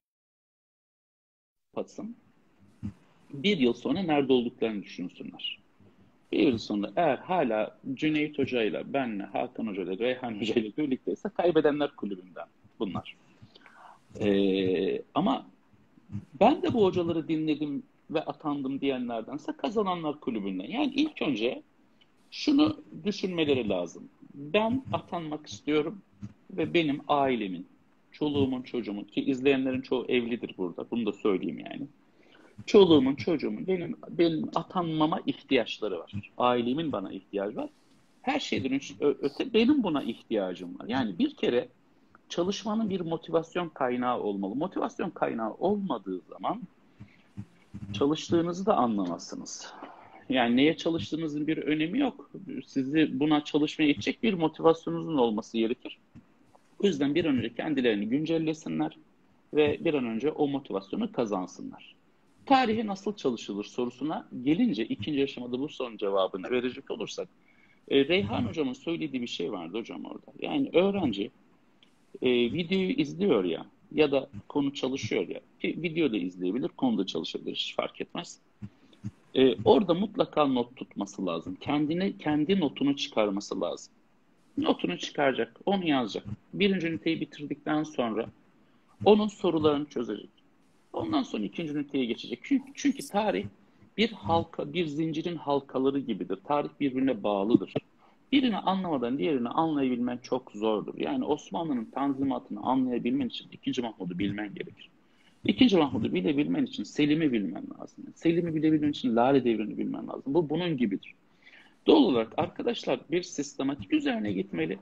kapatsın. Bir yıl sonra nerede olduklarını düşünsünler. Bir yıl sonra eğer hala Cüneyt Hoca'yla, benle, Hakan Hoca'yla, Reyhan Hoca'yla birlikteyse kaybedenler kulübünden bunlar. Ee, ama Ben de bu hocaları dinledim ve atandım diyenlerdense kazananlar kulübünden. Yani ilk önce şunu düşünmeleri lazım. Ben atanmak istiyorum ve benim ailemin, çoluğumun, çocuğumun, ki izleyenlerin çoğu evlidir burada. Bunu da söyleyeyim yani. Çoluğumun, çocuğumun, benim benim atanmama ihtiyaçları var. Ailemin bana ihtiyacı var. Her şeyden öte benim buna ihtiyacım var. Yani bir kere çalışmanın bir motivasyon kaynağı olmalı. Motivasyon kaynağı olmadığı zaman çalıştığınızı da anlamazsınız. Yani neye çalıştığınızın bir önemi yok. Sizi buna çalışmaya itecek bir motivasyonunuzun olması gerekir. O yüzden bir an önce kendilerini güncellesinler ve bir an önce o motivasyonu kazansınlar. Tarihe nasıl çalışılır sorusuna gelince ikinci aşamada bu sorunun cevabını verecek olursak, e, Reyhan hocamın söylediği bir şey vardı hocam orada. Yani öğrenci e, videoyu izliyor ya ya da konu çalışıyor ya, ki video da izleyebilir, konu da çalışabilir, hiç fark etmez. Ee, orada mutlaka not tutması lazım. Kendine, kendi notunu çıkarması lazım. Notunu çıkaracak, onu yazacak. Birinci üniteyi bitirdikten sonra onun sorularını çözecek. Ondan sonra ikinci üniteye geçecek. Çünkü, çünkü tarih bir halka, bir zincirin halkaları gibidir. Tarih birbirine bağlıdır. Birini anlamadan diğerini anlayabilmen çok zordur. Yani Osmanlı'nın tanzimatını anlayabilmen için ikinci Mahmud'u bilmen gerekir. İkinci Mahmud'u bilebilmen için Selim'i bilmen lazım. Selim'i bilebilmen için Lale Devri'ni bilmen lazım. Bu bunun gibidir. Doğal olarak arkadaşlar bir sistematik üzerine gitmeli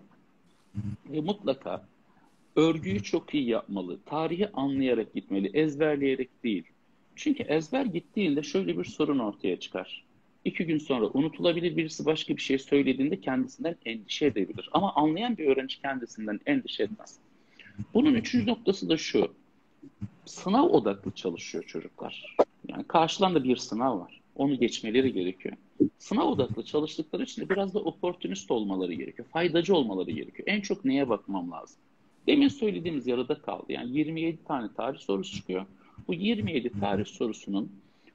ve mutlaka örgüyü çok iyi yapmalı. Tarihi anlayarak gitmeli, ezberleyerek değil. Çünkü ezber gittiğinde şöyle bir sorun ortaya çıkar. İki gün sonra unutulabilir, birisi başka bir şey söylediğinde kendisinden endişe edebilir. Ama anlayan bir öğrenci kendisinden endişe etmez. Bunun üçüncü noktası da şu. Sınav odaklı çalışıyor çocuklar. Yani karşılarında bir sınav var. Onu geçmeleri gerekiyor. Sınav odaklı çalıştıkları için de biraz da opportunist olmaları gerekiyor. Faydacı olmaları gerekiyor. En çok neye bakmam lazım? Demin söylediğimiz yarıda kaldı. Yani yirmi yedi tane tarih sorusu çıkıyor. Bu yirmi yedi tarih sorusunun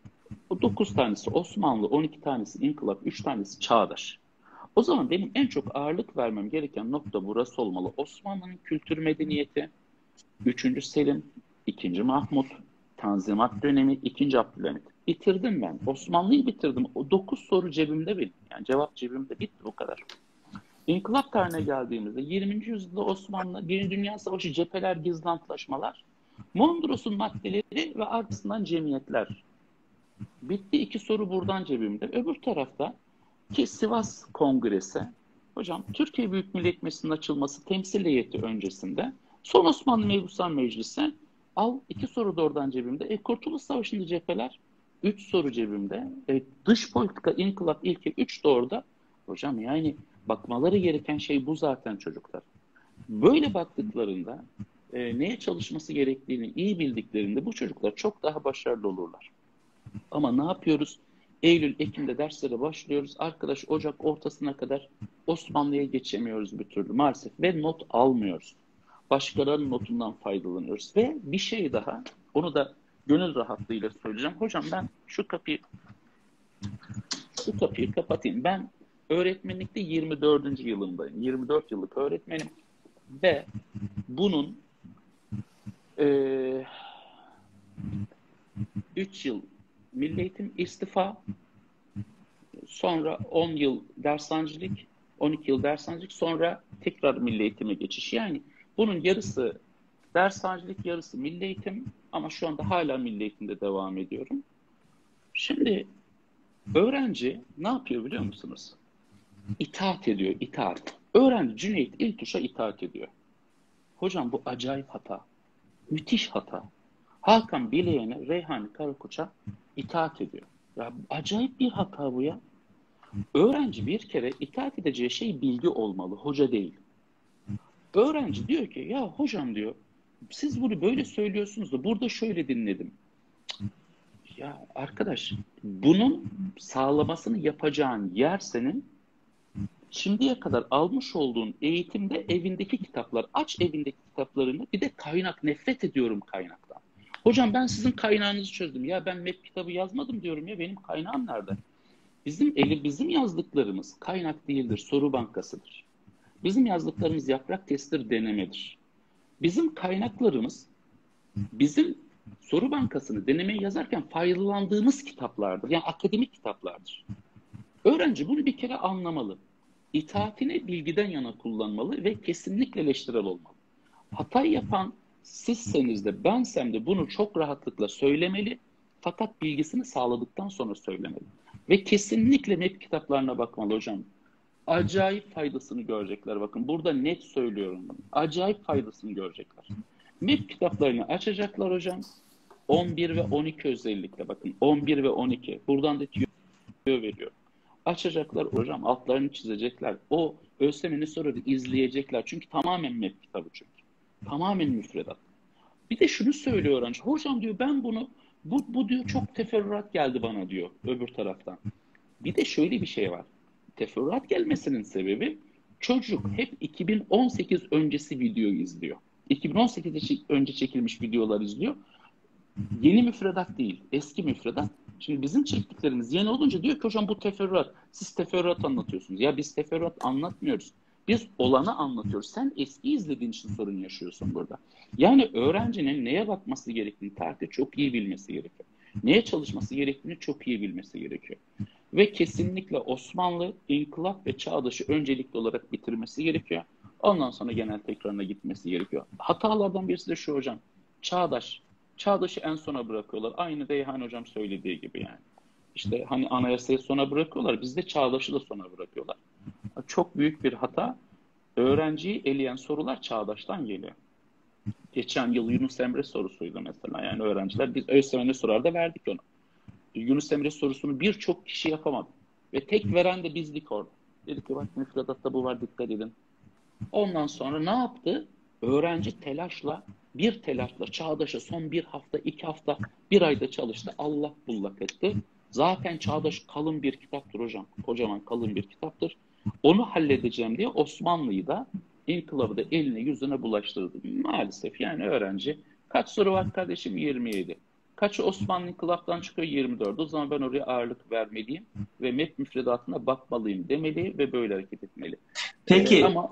dokuz tanesi Osmanlı, on iki tanesi İnkılap, üç tanesi Çağdaş. O zaman benim en çok ağırlık vermem gereken nokta burası olmalı. Osmanlı'nın kültür medeniyeti, üçüncü Selim, ikinci Mahmut, Tanzimat dönemi, ikinci Abdülhamit. Bitirdim ben. Osmanlı'yı bitirdim. O dokuz soru cebimde benim. Yani cevap cebimde. Bitti bu kadar. İnkılap tarihine geldiğimizde yirminci yüzyılda Osmanlı, Birinci Dünya Savaşı, cepheler, gizli antlaşmalar, Mondros'un maddeleri ve arkasından cemiyetler. Bitti, iki soru buradan cebimde. Öbür tarafta ki Sivas Kongresi, hocam Türkiye Büyük Millet Meclisi'nin açılması temsil heyeti öncesinde, son Osmanlı Mebusan Meclisi, al iki soru da oradan cebimde. E, Kurtuluş Savaşı'nda cepheler, üç soru cebimde. E, dış politika, inkılap, ilke, üç de orada. Hocam yani bakmaları gereken şey bu zaten çocuklar. Böyle baktıklarında e, neye çalışması gerektiğini iyi bildiklerinde bu çocuklar çok daha başarılı olurlar. Ama ne yapıyoruz? Eylül, Ekim'de derslere başlıyoruz. Arkadaş Ocak ortasına kadar Osmanlı'ya geçemiyoruz bir türlü maalesef. Ve not almıyoruz. Başkalarının notundan faydalanıyoruz. Ve bir şey daha, onu da gönül rahatlığıyla söyleyeceğim. Hocam ben şu kapıyı şu kapıyı kapatayım. Ben öğretmenlikte yirmi dördüncü yılındayım. yirmi dört yıllık öğretmenim. Ve bunun e, üç yıl Milli Eğitim istifa, sonra on yıl dershancilik, on iki yıl dershancilik, sonra tekrar Milli Eğitim'e geçiş. Yani bunun yarısı dershancilik, yarısı Milli Eğitim ama şu anda hala Milli Eğitim'de devam ediyorum. Şimdi öğrenci ne yapıyor biliyor musunuz? İtaat ediyor, itaat. Öğrenci Cüneyt İltuş'a itaat ediyor. Hocam bu acayip hata. Müthiş hata. Hakan Bileyen'e, Reyhani Karakoç'a itaat ediyor. Ya acayip bir hata bu ya. Öğrenci bir kere itaat edeceği şey bilgi olmalı, hoca değil. Öğrenci diyor ki ya hocam diyor, siz bunu böyle söylüyorsunuz da burada şöyle dinledim. Ya arkadaş, bunun sağlamasını yapacağın yer senin şimdiye kadar almış olduğun eğitimde evindeki kitaplar. Aç evindeki kitaplarını, bir de kaynak. Nefret ediyorum kaynaktan. Hocam ben sizin kaynağınızı çözdüm. Ya ben M E P kitabı yazmadım diyorum ya, benim kaynağım nerede? Bizim eli bizim yazdıklarımız kaynak değildir, soru bankasıdır. Bizim yazdıklarımız yaprak testidir, denemedir. Bizim kaynaklarımız bizim Soru bankasını denemeye yazarken faydalandığımız kitaplardır. Yani akademik kitaplardır. Öğrenci bunu bir kere anlamalı. İtaatini bilgiden yana kullanmalı ve kesinlikle eleştirel olmalı. Hata yapan sizseniz de bensem de bunu çok rahatlıkla söylemeli. Fakat bilgisini sağladıktan sonra söylemeli. Ve kesinlikle M E P kitaplarına bakmalı hocam. Acayip faydasını görecekler. Bakın burada net söylüyorum bunu. Acayip faydasını görecekler. M E P kitaplarını açacaklar hocam. on bir ve on iki özellikle bakın. on bir ve on iki. Buradan da tüyo veriyor. Açacaklar hocam. Altlarını çizecekler. O ÖSYM'nin soruları izleyecekler. Çünkü tamamen M E P kitabı çünkü. Tamamen müfredat. Bir de şunu söylüyor öğrenci. Hocam diyor ben bunu bu, bu diyor çok teferruat geldi bana diyor öbür taraftan. Bir de şöyle bir şey var. Teferruat gelmesinin sebebi çocuk hep iki bin on sekiz öncesi video izliyor. iki bin on sekiz önce çekilmiş videolar izliyor. Yeni müfredat değil, eski müfredat. Şimdi bizim çektiklerimiz yeni olunca diyor ki hocam bu teferruat. Siz teferruat anlatıyorsunuz. Ya biz teferruat anlatmıyoruz. Biz olanı anlatıyoruz. Sen eski izlediğin için sorun yaşıyorsun burada. Yani öğrencinin neye bakması gerektiğini tarihte çok iyi bilmesi gerekiyor. Neye çalışması gerektiğini çok iyi bilmesi gerekiyor. Ve kesinlikle Osmanlı, İnkılap ve Çağdaş'ı öncelikli olarak bitirmesi gerekiyor. Ondan sonra genel tekrarına gitmesi gerekiyor. Hatalardan birisi de şu hocam. Çağdaş. Çağdaş'ı en sona bırakıyorlar. Aynı Deyhan hocam söylediği gibi yani. İşte hani anayasayı sona bırakıyorlar. Bizde Çağdaş'ı da sona bırakıyorlar. Çok büyük bir hata. Öğrenciyi eleyen sorular Çağdaş'tan geliyor. Geçen yıl Yunus Emre sorusuydu mesela. Yani öğrenciler biz ÖSYM'ne sorar da verdik onu. Yunus Emre sorusunu birçok kişi yapamadı. Ve tek veren de bizdik orada. Dedik ki bak müfredatta bu var dikkat edin. Ondan sonra ne yaptı? Öğrenci telaşla, bir telaşla Çağdaş'a son bir hafta, iki hafta, bir ayda çalıştı. Allah bullak etti. Zaten Çağdaş kalın bir kitaptır hocam. Kocaman kalın bir kitaptır. Onu halledeceğim diye Osmanlı'yı da, İnkılabı da eline yüzüne bulaştırdı. Maalesef yani öğrenci. Kaç soru var kardeşim? yirmi yedi. Kaçı Osmanlı İnkılap'tan çıkıyor? yirmi dört. O zaman ben oraya ağırlık vermeliyim ve M E P müfredatına bakmalıyım demeli ve böyle hareket etmeli. Peki Ee, ama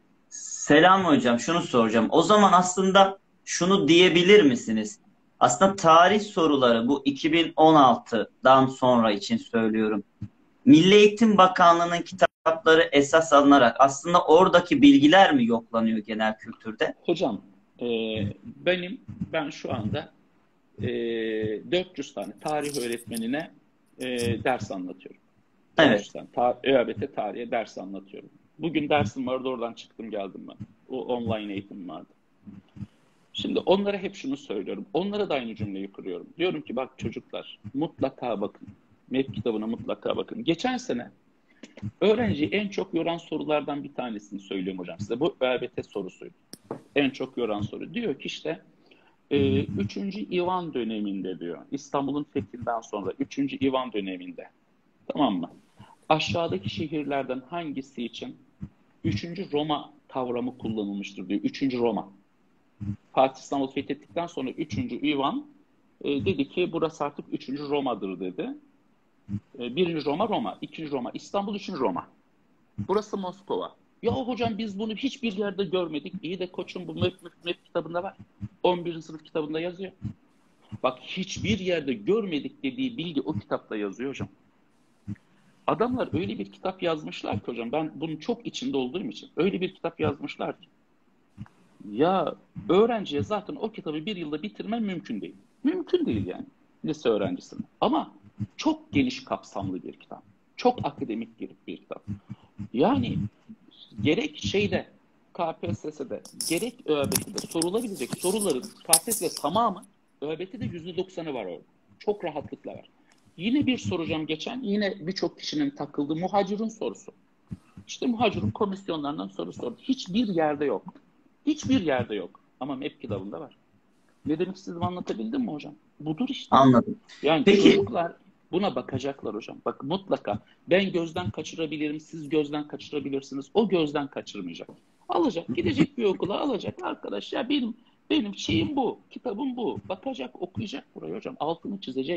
Selam hocam, şunu soracağım. O zaman aslında şunu diyebilir misiniz? Aslında tarih soruları bu iki bin on altıdan sonra için söylüyorum. Milli Eğitim Bakanlığı'nın kitapları esas alınarak aslında oradaki bilgiler mi yoklanıyor genel kültürde? hocam e, benim ben şu anda e, dört yüz tane tarih öğretmenine e, ders anlatıyorum. Evet. dört yüz tane ta, ÖABT tarihe ders anlatıyorum. Bugün dersim vardı, oradan çıktım geldim ben. O online eğitim vardı. Şimdi onlara hep şunu söylüyorum. Onlara da aynı cümleyi kuruyorum. Diyorum ki bak çocuklar mutlaka bakın. M E P kitabına mutlaka bakın. Geçen sene öğrenciyi en çok yoran sorulardan bir tanesini söylüyorum hocam size. Bu ÖABT sorusuydu. En çok yoran soru. Diyor ki işte e, üçüncü İvan döneminde diyor. İstanbul'un fethinden sonra üçüncü İvan döneminde. Tamam mı? Aşağıdaki şehirlerden hangisi için üçüncü Roma kavramı kullanılmıştır diyor. üçüncü Roma. Fatih İstanbul fethettikten sonra üçüncü İvan e, dedi ki burası artık üçüncü Roma'dır dedi. E, birinci Roma Roma, ikinci Roma İstanbul, üçüncü Roma. Burası Moskova. Ya hocam biz bunu hiçbir yerde görmedik. İyi de koçum bu M E P, M E P kitabında var. on birinci sınıf kitabında yazıyor. Bak hiçbir yerde görmedik dediği bilgi o kitapta yazıyor hocam. Adamlar öyle bir kitap yazmışlar ki hocam, ben bunun çok içinde olduğum için öyle bir kitap yazmışlar ki ya öğrenciye zaten o kitabı bir yılda bitirmen mümkün değil. Mümkün değil yani lise öğrencisine. Ama çok geniş kapsamlı bir kitap. Çok akademik bir, bir kitap. Yani gerek şeyde K P S S'de gerek ÖABT'de sorulabilecek soruların K P S S tamamı ÖABT'de yüzde doksanı var orada. Çok rahatlıkla var. Yine bir soracağım geçen, yine birçok kişinin takıldığı muhacirun sorusu. İşte muhacirun komisyonlarından soru sordu. Hiçbir yerde yok. Hiçbir yerde yok. Ama M E P kitabında var. Ne demek istediğimi anlatabildim mi hocam? Budur işte. Anladım. Yani Peki. çocuklar buna bakacaklar hocam. Bak mutlaka ben gözden kaçırabilirim, siz gözden kaçırabilirsiniz. O gözden kaçırmayacak. Alacak, gidecek bir okula alacak. Arkadaş ya benim benim şeyim bu, kitabım bu. Bakacak, okuyacak burayı hocam. Altını çizecek.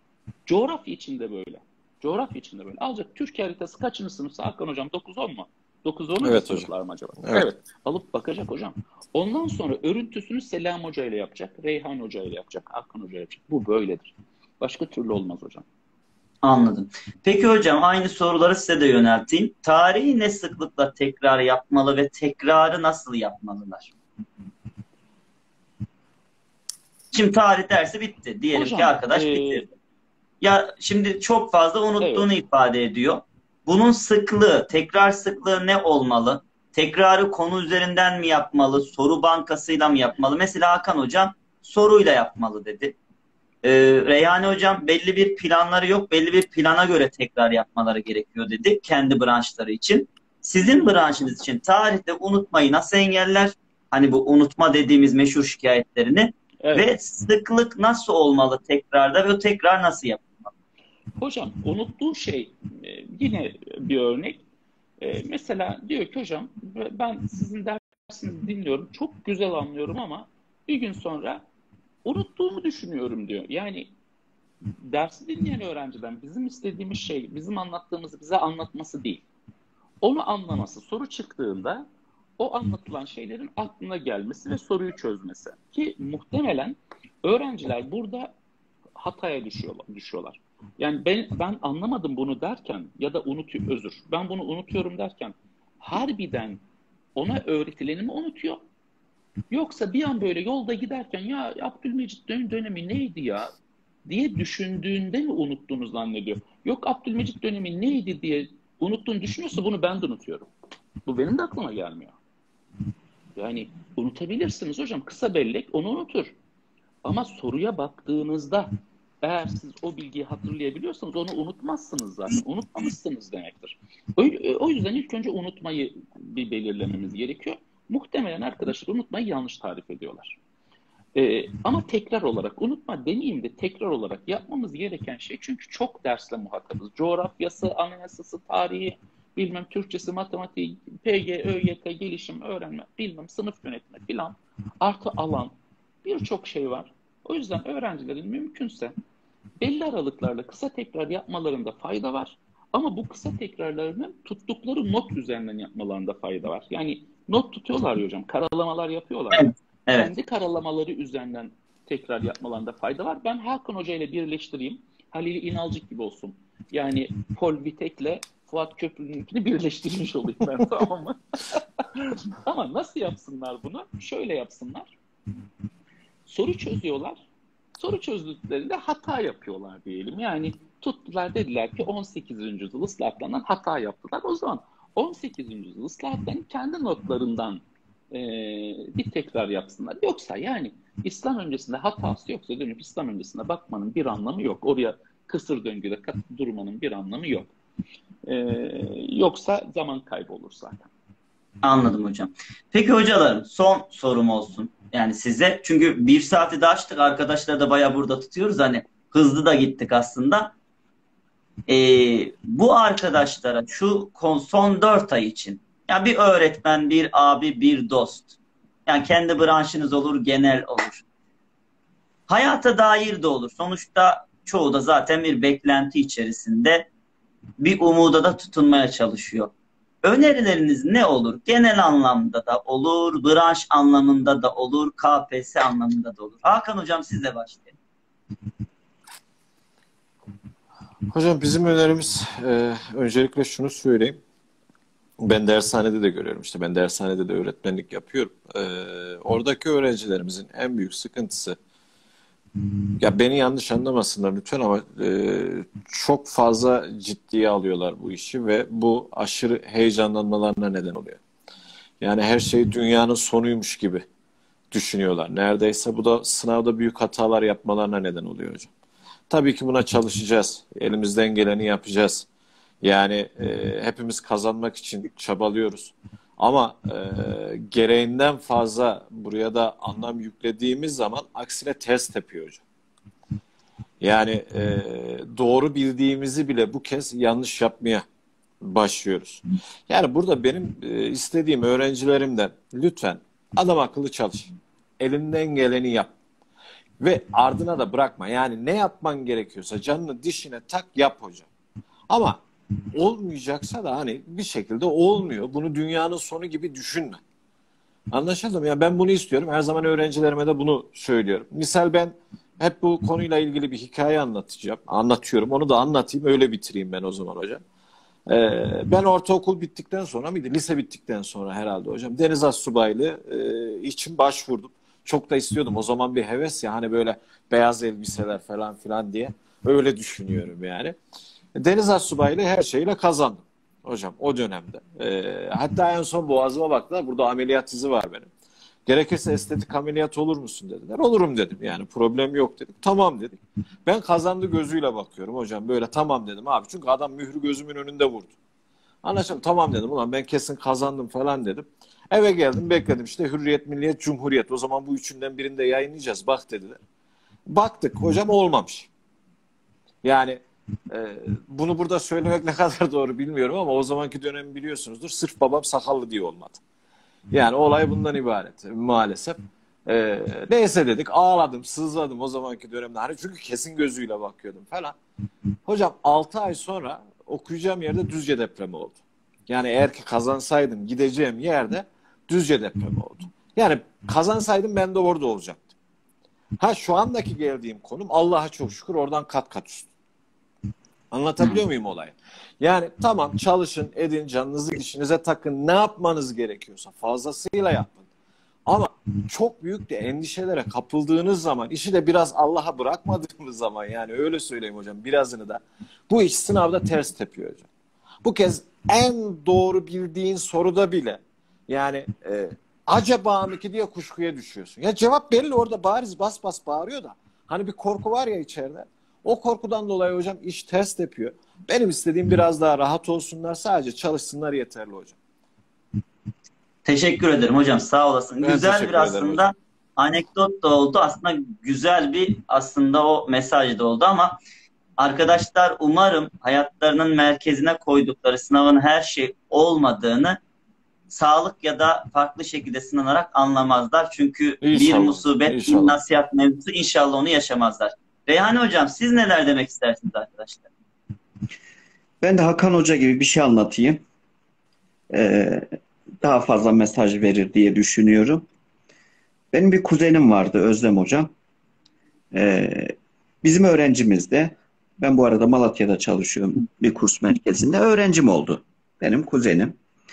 Coğrafya içinde böyle. Coğrafya içinde böyle. Alacak Türkiye haritası kaçıncı sınıfsa Hakan hocam dokuz on mu? dokuz onuncu Evet sınıflar hocam. mı acaba? Evet. Evet. Alıp bakacak hocam. Ondan sonra örüntüsünü Selam Hoca ile yapacak, Reyhan Hoca ile yapacak, Hakan Hoca ile yapacak. Bu böyledir. Başka türlü olmaz hocam. Anladım. Peki hocam aynı soruları size de yönelteyim. Tarihi ne sıklıkla tekrar yapmalı ve tekrarı nasıl yapmalılar? Şimdi tarih dersi bitti. Diyelim Hocam, ki arkadaş e, bitirdi. Ya şimdi çok fazla unuttuğunu evet. ifade ediyor. Bunun sıklığı, tekrar sıklığı ne olmalı? Tekrarı konu üzerinden mi yapmalı? Soru bankasıyla mı yapmalı? Mesela Hakan hocam soruyla yapmalı dedi. Ee, Reyhane hocam belli bir planları yok. Belli bir plana göre tekrar yapmaları gerekiyor dedi. Kendi branşları için. Sizin branşınız için tarihte unutmayı nasıl engeller? Hani bu unutma dediğimiz meşhur şikayetlerini Evet. ve sıklık nasıl olmalı tekrarda ve o tekrar nasıl yapılmalı? Hocam unuttuğu şey e, yine bir örnek. E, mesela diyor ki hocam ben sizin dersinizi dinliyorum. Çok güzel anlıyorum ama bir gün sonra unuttuğumu düşünüyorum diyor. Yani dersi dinleyen öğrenciden bizim istediğimiz şey bizim anlattığımızı bize anlatması değil. Onu anlaması, soru çıktığında o anlatılan şeylerin aklına gelmesi ve soruyu çözmesi. Ki muhtemelen öğrenciler burada hataya düşüyorlar. düşüyorlar. Yani ben, ben anlamadım bunu derken ya da unutuyor, özür. Ben bunu unutuyorum derken harbiden ona öğretileni mi unutuyor? Yoksa bir an böyle yolda giderken ya Abdülmecit dönemi neydi ya diye düşündüğünde mi unuttuğunu zannediyor. Yok Abdülmecit dönemi neydi diye unuttuğunu düşünüyorsa bunu ben de unutuyorum. Bu benim de aklıma gelmiyor. Yani unutabilirsiniz hocam. Kısa bellek onu unutur. Ama soruya baktığınızda eğer siz o bilgiyi hatırlayabiliyorsanız onu unutmazsınız zaten. Unutmamışsınız demektir. O, o yüzden ilk önce unutmayı bir belirlememiz gerekiyor. Muhtemelen arkadaşlar unutmayı yanlış tarif ediyorlar. Ee, ama tekrar olarak, unutma demeyeyim de tekrar olarak yapmamız gereken şey, çünkü çok dersle muhatabız. Coğrafyası, anayasası, tarihi, bilmem Türkçesi, matematiği, P G, ÖYT, gelişim, öğrenme, bilmem sınıf yönetme filan, artı alan, birçok şey var. O yüzden öğrencilerin mümkünse belli aralıklarla kısa tekrar yapmalarında fayda var. Ama bu kısa tekrarlarını tuttukları not üzerinden yapmalarında fayda var. Yani not tutuyorlar ya hocam, karalamalar yapıyorlar ya. Evet. Evet. Kendi karalamaları üzerinden tekrar yapmalarında fayda var. Ben Hakan Hoca ile birleştireyim. Halil İnalcık gibi olsun. Yani Paul Vitek'le Fuat Köprülü'nünkini birleştirmiş olayım ben, tamam mı? Ama nasıl yapsınlar bunu? Şöyle yapsınlar. Soru çözüyorlar. Soru çözdüklerinde hata yapıyorlar diyelim. Yani tuttular, dediler ki on sekizinci yüzyıl ıslahatlarından hata yaptılar. O zaman on sekizinci yüzyıl ıslahatlarının kendi notlarından e, bir tekrar yapsınlar. Yoksa yani İslam öncesinde hatası yoksa dönüp İslam öncesine bakmanın bir anlamı yok. Oraya kısır döngüde durmanın bir anlamı yok. E, yoksa zaman kaybı olur zaten. Anladım hocam. Peki hocalarım son sorum olsun. Yani size. Çünkü bir saati de açtık. Arkadaşlar da bayağı burada tutuyoruz. Hani hızlı da gittik aslında. Ee, bu arkadaşlara şu son dört ay için ya bir öğretmen, bir abi, bir dost. Yani kendi branşınız olur, genel olur. Hayata dair de olur. Sonuçta çoğu da zaten bir beklenti içerisinde, bir umuda da tutunmaya çalışıyor. Önerileriniz ne olur? Genel anlamda da olur, branş anlamında da olur, K P S S anlamında da olur. Hakan hocam sizle başlayalım. Hocam bizim önerimiz e, öncelikle şunu söyleyeyim. Ben dershanede de görüyorum, işte ben dershanede de öğretmenlik yapıyorum. E, oradaki öğrencilerimizin en büyük sıkıntısı, ya beni yanlış anlamasınlar lütfen ama e, çok fazla ciddiye alıyorlar bu işi ve bu aşırı heyecanlanmalarına neden oluyor. Yani her şey dünyanın sonuymuş gibi düşünüyorlar. Neredeyse bu da sınavda büyük hatalar yapmalarına neden oluyor hocam. Tabii ki buna çalışacağız. Elimizden geleni yapacağız. Yani e, hepimiz kazanmak için çabalıyoruz. Ama e, gereğinden fazla buraya da anlam yüklediğimiz zaman aksine ters tepiyor hocam. Yani e, doğru bildiğimizi bile bu kez yanlış yapmaya başlıyoruz. Yani burada benim e, istediğim öğrencilerimden lütfen adam akıllı çalış. Elinden geleni yap. Ve ardına da bırakma. Yani ne yapman gerekiyorsa canını dişine tak, yap hocam. Ama olmayacaksa da hani bir şekilde olmuyor. Bunu dünyanın sonu gibi düşünme. Anlaşıldı mı? Ya ben bunu istiyorum. Her zaman öğrencilerime de bunu söylüyorum. Misal ben hep bu konuyla ilgili bir hikaye anlatacağım. Anlatıyorum. Onu da anlatayım. Öyle bitireyim ben o zaman hocam. Ee, ben ortaokul bittikten sonra mıydı? Lise bittikten sonra herhalde hocam. Deniz Astsubaylığı e, için başvurdum. Çok da istiyordum. O zaman bir heves ya hani böyle beyaz elbiseler falan filan diye. Öyle düşünüyorum yani. Deniz Astsubaylığı her şeyle kazandım. Hocam o dönemde. Ee, hatta en son boğazıma baktılar. Burada ameliyat izi var benim. Gerekirse estetik ameliyat olur musun dediler. Olurum dedim yani problem yok dedik. Tamam dedik. Ben kazandı gözüyle bakıyorum hocam. Böyle tamam dedim abi. Çünkü adam mührü gözümün önünde vurdu. Anlaşıldı. Tamam dedim. Ulan ben kesin kazandım falan dedim. Eve geldim bekledim işte Hürriyet, Milliyet, Cumhuriyet. O zaman bu üçünden birinde yayınlayacağız. Bak dediler. Baktık hocam olmamış. Yani e, bunu burada söylemek ne kadar doğru bilmiyorum ama o zamanki dönemi biliyorsunuzdur. Sırf babam sakallı diye olmadı. Yani olay bundan ibaret maalesef. Ee, neyse dedik ağladım, sızladım o zamanki dönemde. Hani çünkü kesin gözüyle bakıyordum falan. Hocam altı ay sonra okuyacağım yerde Düzce depremi oldu. Yani eğer ki kazansaydım gideceğim yerde Düzce depremi oldu. Yani kazansaydım ben de orada olacaktım. Ha şu andaki geldiğim konum Allah'a çok şükür oradan kat kat üstü. Anlatabiliyor muyum olayı? Yani tamam çalışın, edin, canınızı işinize takın. Ne yapmanız gerekiyorsa fazlasıyla yapın. Ama çok büyük de endişelere kapıldığınız zaman, işi de biraz Allah'a bırakmadığımız zaman yani öyle söyleyeyim hocam birazını da bu iş sınavda ters tepiyor hocam. Bu kez en doğru bildiğin soruda bile yani e, acaba mı ki diye kuşkuya düşüyorsun. Ya cevap belli orada bariz bas bas bağırıyor da hani bir korku var ya içeride. O korkudan dolayı hocam iş ters tepiyor. Benim istediğim biraz daha rahat olsunlar. Sadece çalışsınlar yeterli hocam. Teşekkür ederim hocam. Sağ olasın. Ben Güzel bir aslında anekdot da oldu. Aslında güzel bir aslında o mesaj da oldu ama arkadaşlar umarım hayatlarının merkezine koydukları sınavın her şey olmadığını sağlık ya da farklı şekilde sınanarak anlamazlar. Çünkü İnşallah, bir musibet, inşallah. bir nasihat mevzusu inşallah onu yaşamazlar. Reyhan hocam siz neler demek istersiniz arkadaşlar? Ben de Hakan Hoca gibi bir şey anlatayım. Ee, daha fazla mesaj verir diye düşünüyorum. Benim bir kuzenim vardı Özlem Hocam. Ee, bizim öğrencimizde, ben bu arada Malatya'da çalışıyorum bir kurs merkezinde, öğrencim oldu. Benim kuzenim.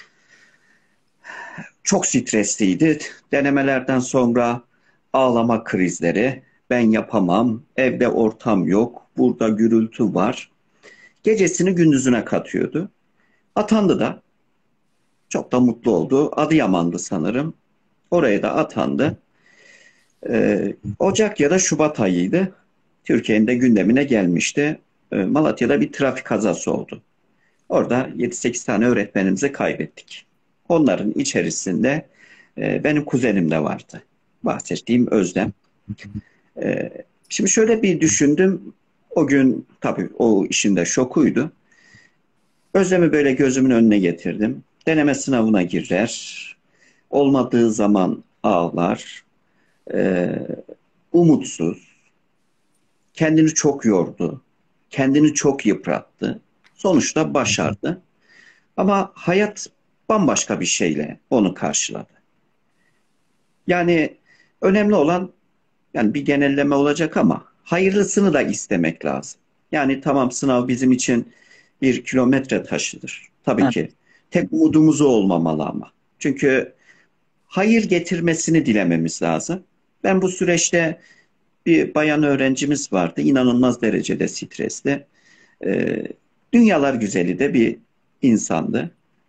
Çok stresliydi. Denemelerden sonra ağlama krizleri, ben yapamam, evde ortam yok, burada gürültü var. Gecesini gündüzüne katıyordu. Atandı da. Çok da mutlu oldu. Adıyaman'dı sanırım. Oraya da atandı. Ee, Ocak ya da Şubat ayıydı. Türkiye'nin de gündemine gelmişti. Ee, Malatya'da bir trafik kazası oldu. Orada yedi sekiz tane öğretmenimizi kaybettik. Onların içerisinde e, benim kuzenim de vardı. Bahsettiğim Özlem. Ee, şimdi şöyle bir düşündüm. O gün tabii o işin de şokuydu. Özlem'i böyle gözümün önüne getirdim. Deneme sınavına girer. Olmadığı zaman ağlar. Ee, umutsuz. Kendini çok yordu. Kendini çok yıprattı. Sonuçta başardı. Ama hayat bambaşka bir şeyle onu karşıladı. Yani önemli olan yani bir genelleme olacak ama hayırlısını da istemek lazım. Yani tamam sınav bizim için bir kilometre taşıdır. Tabii Evet. ki. Tek umudumuz o olmamalı ama. Çünkü hayır getirmesini dilememiz lazım. Ben bu süreçte bir bayan öğrencimiz vardı. İnanılmaz derecede stresli. Ee, dünyalar güzeli de bir insandı.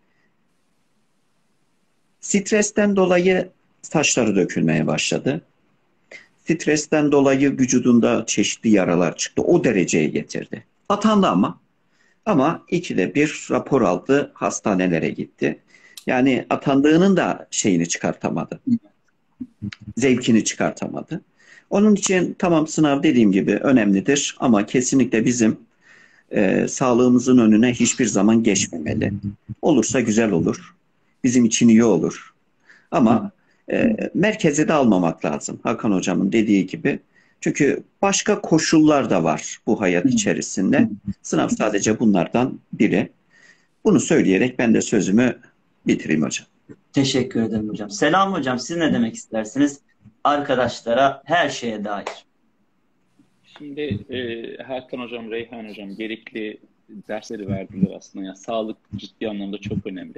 Stresten dolayı saçları dökülmeye başladı. Stresten dolayı vücudunda çeşitli yaralar çıktı. O dereceye getirdi. Atandı ama. Ama ikide bir rapor aldı. Hastanelere gitti. Yani atandığının da şeyini çıkartamadı. Zevkini çıkartamadı. Onun için tamam sınav dediğim gibi önemlidir. Ama kesinlikle bizim e, sağlığımızın önüne hiçbir zaman geçmemeli. Olursa güzel olur. Bizim için iyi olur. Ama e, merkeze de almamak lazım. Hakan Hocam'ın dediği gibi. Çünkü başka koşullar da var bu hayat içerisinde. Sınav sadece bunlardan biri. Bunu söyleyerek ben de sözümü bitireyim hocam. Teşekkür ederim hocam. Selam hocam, siz ne demek istersiniz? Arkadaşlara her şeye dair. Şimdi e, Hakan hocam, Reyhan hocam gerekli dersleri verdiler aslında. Yani sağlık ciddi anlamda çok önemli.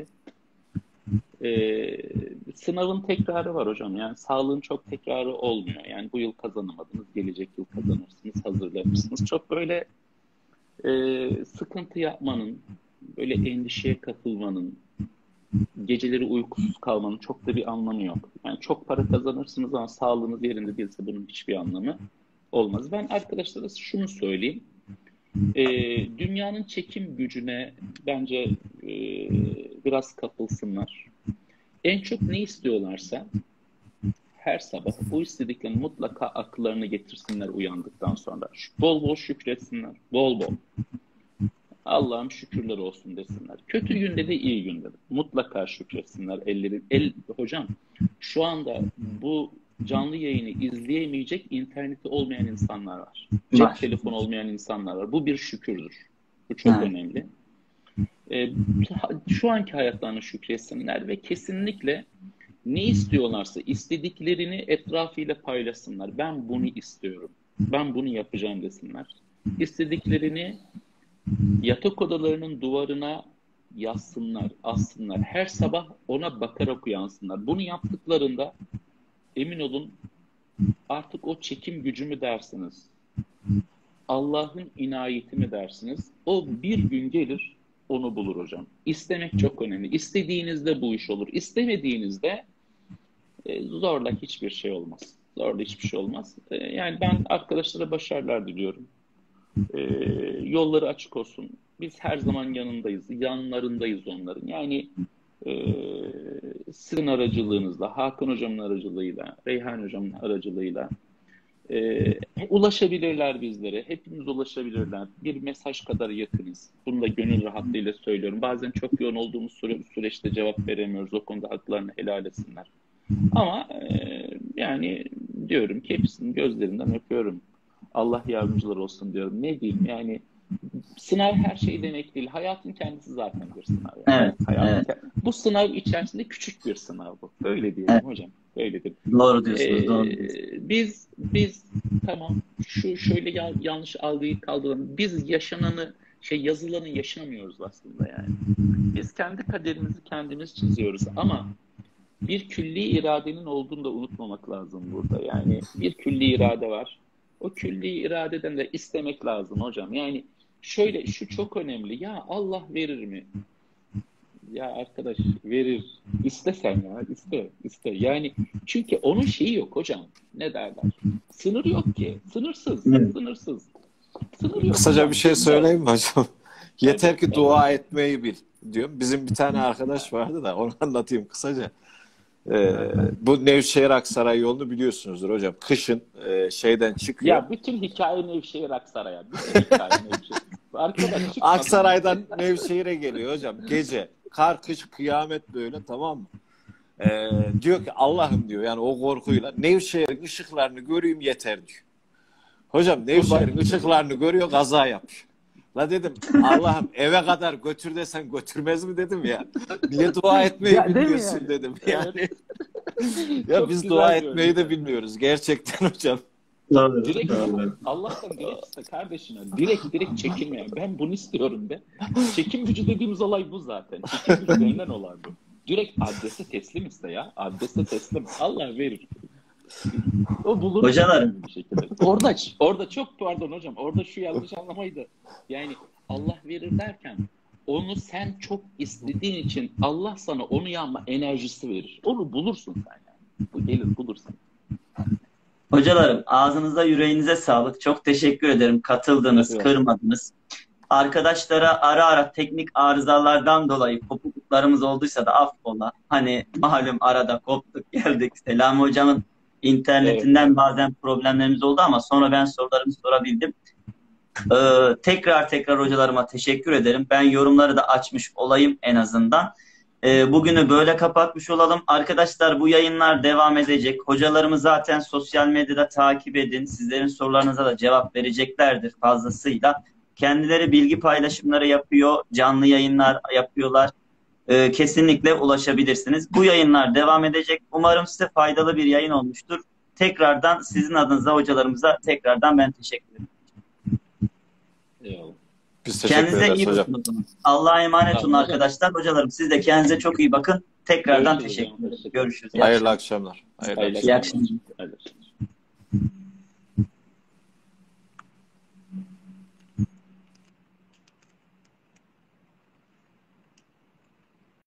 E, sınavın tekrarı var hocam. Yani sağlığın çok tekrarı olmuyor. Yani bu yıl kazanamadınız, gelecek yıl kazanırsınız, hazırlanırsınız. Çok böyle e, sıkıntı yapmanın, böyle endişeye kapılmanın, geceleri uykusuz kalmanın çok da bir anlamı yok. Yani çok para kazanırsınız ama sağlığınız yerinde değilse bunun hiçbir anlamı olmaz. Ben arkadaşlara şunu söyleyeyim. Ee, dünyanın çekim gücüne bence e, biraz kapılsınlar. En çok ne istiyorlarsa her sabah o istediklerini mutlaka akıllarına getirsinler uyandıktan sonra. Bol bol şükretsinler. Bol bol. Allah'ım şükürler olsun desinler. Kötü günde de iyi günde de. Mutlaka şükretsinler. Elleri, el, hocam şu anda bu canlı yayını izleyemeyecek interneti olmayan insanlar var. Cep Var. telefonu olmayan insanlar var. Bu bir şükürdür. Bu çok Evet. önemli. Ee, şu anki hayatlarına şükretsinler ve kesinlikle ne istiyorlarsa istediklerini etrafıyla paylaşsınlar. Ben bunu istiyorum. Ben bunu yapacağım desinler. İstediklerini yatak odalarının duvarına yazsınlar, assınlar. Her sabah ona bakarak uyansınlar. Bunu yaptıklarında emin olun artık o çekim gücü mü dersiniz? Allah'ın inayeti mi dersiniz? O bir gün gelir, onu bulur hocam. İstemek çok önemli. İstediğinizde bu iş olur. İstemediğinizde e, zorla hiçbir şey olmaz. Zorla hiçbir şey olmaz. E, yani ben arkadaşlara başarılar diliyorum. E, yolları açık olsun. Biz her zaman yanındayız. Yanlarındayız onların. Yani e, sizin aracılığınızla, Hakan hocamın aracılığıyla, Reyhan hocamın aracılığıyla e, ulaşabilirler bizlere. Hepimiz ulaşabilirler. Bir mesaj kadar yakınız. Bunu da gönül rahatlığıyla söylüyorum. Bazen çok yoğun olduğumuz süre, süreçte cevap veremiyoruz. O konuda haklarını helal etsinler. Ama e, yani diyorum ki hepsinin gözlerinden öpüyorum. Allah yardımcılar olsun diyorum. Ne diyeyim yani sınav her şey demek değil. Hayatın kendisi zaten bir sınav. Yani. Evet, Hayatın evet. Bu sınav içerisinde küçük bir sınav bu. Öyle diyelim Evet. hocam. Öyle diyelim. Doğru diyorsunuz, Ee, doğru diyorsunuz. biz biz tamam şu şöyle ya- yanlış algıyı kaldıralım. Biz yaşananı şey yazılanı yaşamıyoruz aslında yani. Biz kendi kaderimizi kendimiz çiziyoruz ama bir külli iradenin olduğunu da unutmamak lazım burada. Yani bir külli irade var. O külli iradeden de istemek lazım hocam. Yani şöyle şu çok önemli. Ya Allah verir mi? Ya arkadaş verir. İste sen ya. iste iste. Yani çünkü onun şeyi yok hocam. Ne derler? Sınır yok ki. Sınırsız. Evet. Sınırsız. Sınır yok Kısaca hocam. bir şey söyleyeyim mi hocam? Yeter ki Evet. dua etmeyi bil diyorum. Bizim bir tane arkadaş vardı da onu anlatayım kısaca. Ee, bu Nevşehir Aksaray yolunu biliyorsunuzdur hocam. Kışın e, şeyden çıkıyor. Ya bütün hikaye Nevşehir Aksaray'a. Bütün hikaye Nevşehir. Arkadaş çıkmadı. Aksaray'dan Nevşehir'e geliyor hocam. Gece. Kar, kış, kıyamet böyle, tamam mı? Ee, diyor ki Allah'ım diyor yani o korkuyla Nevşehir'in ışıklarını göreyim yeter diyor. Hocam Nevşehir'in ışıklarını görüyor, kaza yapıyor. La dedim Allah'ım eve kadar götür desen götürmez mi dedim ya. Niye dua etmeyi Ya, değil mi bilmiyorsun yani? dedim. Evet. Yani ya Çok biz güzel dua bir etmeyi örnek. de bilmiyoruz gerçekten hocam. Doğru, Direkt doğru. Allah'tan direkt iste kardeşine. Direkt direkt çekim yani. Ben bunu istiyorum de. Çekim gücü dediğimiz olay bu zaten. Çekim gücü denilen olay bu. Direkt adrese teslim iste ya. Adrese teslim. Allah verir. O bulur. Hocalarım. Bir şekilde. Orada, orada çok pardon hocam. Orada şu yanlış anlamaydı. Yani Allah verir derken onu sen çok istediğin için Allah sana onu yapma enerjisi verir. Onu bulursun sen yani. Bu gelir bulursun. Hocalarım ağzınıza yüreğinize sağlık. Çok teşekkür ederim. Katıldınız, Evet. kırmadınız. Arkadaşlara ara ara teknik arızalardan dolayı kopukluklarımız olduysa da affola. Hani malum arada koptuk geldik. Selami hocamın internetinden bazen problemlerimiz oldu ama sonra ben sorularımı sorabildim. Ee, tekrar tekrar hocalarıma teşekkür ederim. Ben yorumları da açmış olayım en azından. E, bugünü böyle kapatmış olalım. Arkadaşlar bu yayınlar devam edecek. Hocalarımı zaten sosyal medyada takip edin. Sizlerin sorularınıza da cevap vereceklerdir fazlasıyla. Kendileri bilgi paylaşımları yapıyor. Canlı yayınlar yapıyorlar. E, kesinlikle ulaşabilirsiniz. Bu yayınlar devam edecek. Umarım size faydalı bir yayın olmuştur. Tekrardan sizin adınıza hocalarımıza tekrardan ben teşekkür ederim. Eyvallah. Biz teşekkür Kendinize ederiz iyi hocam. bakın. Allah'a emanet olun Tamam. arkadaşlar. Hocalarım siz de kendinize çok iyi bakın. Tekrardan Görüşürüz teşekkür hocam. ederim. Görüşürüz. İyi Hayırlı akşamlar. akşamlar. Hayırlı Hayırlı akşamlar. akşamlar. akşamlar.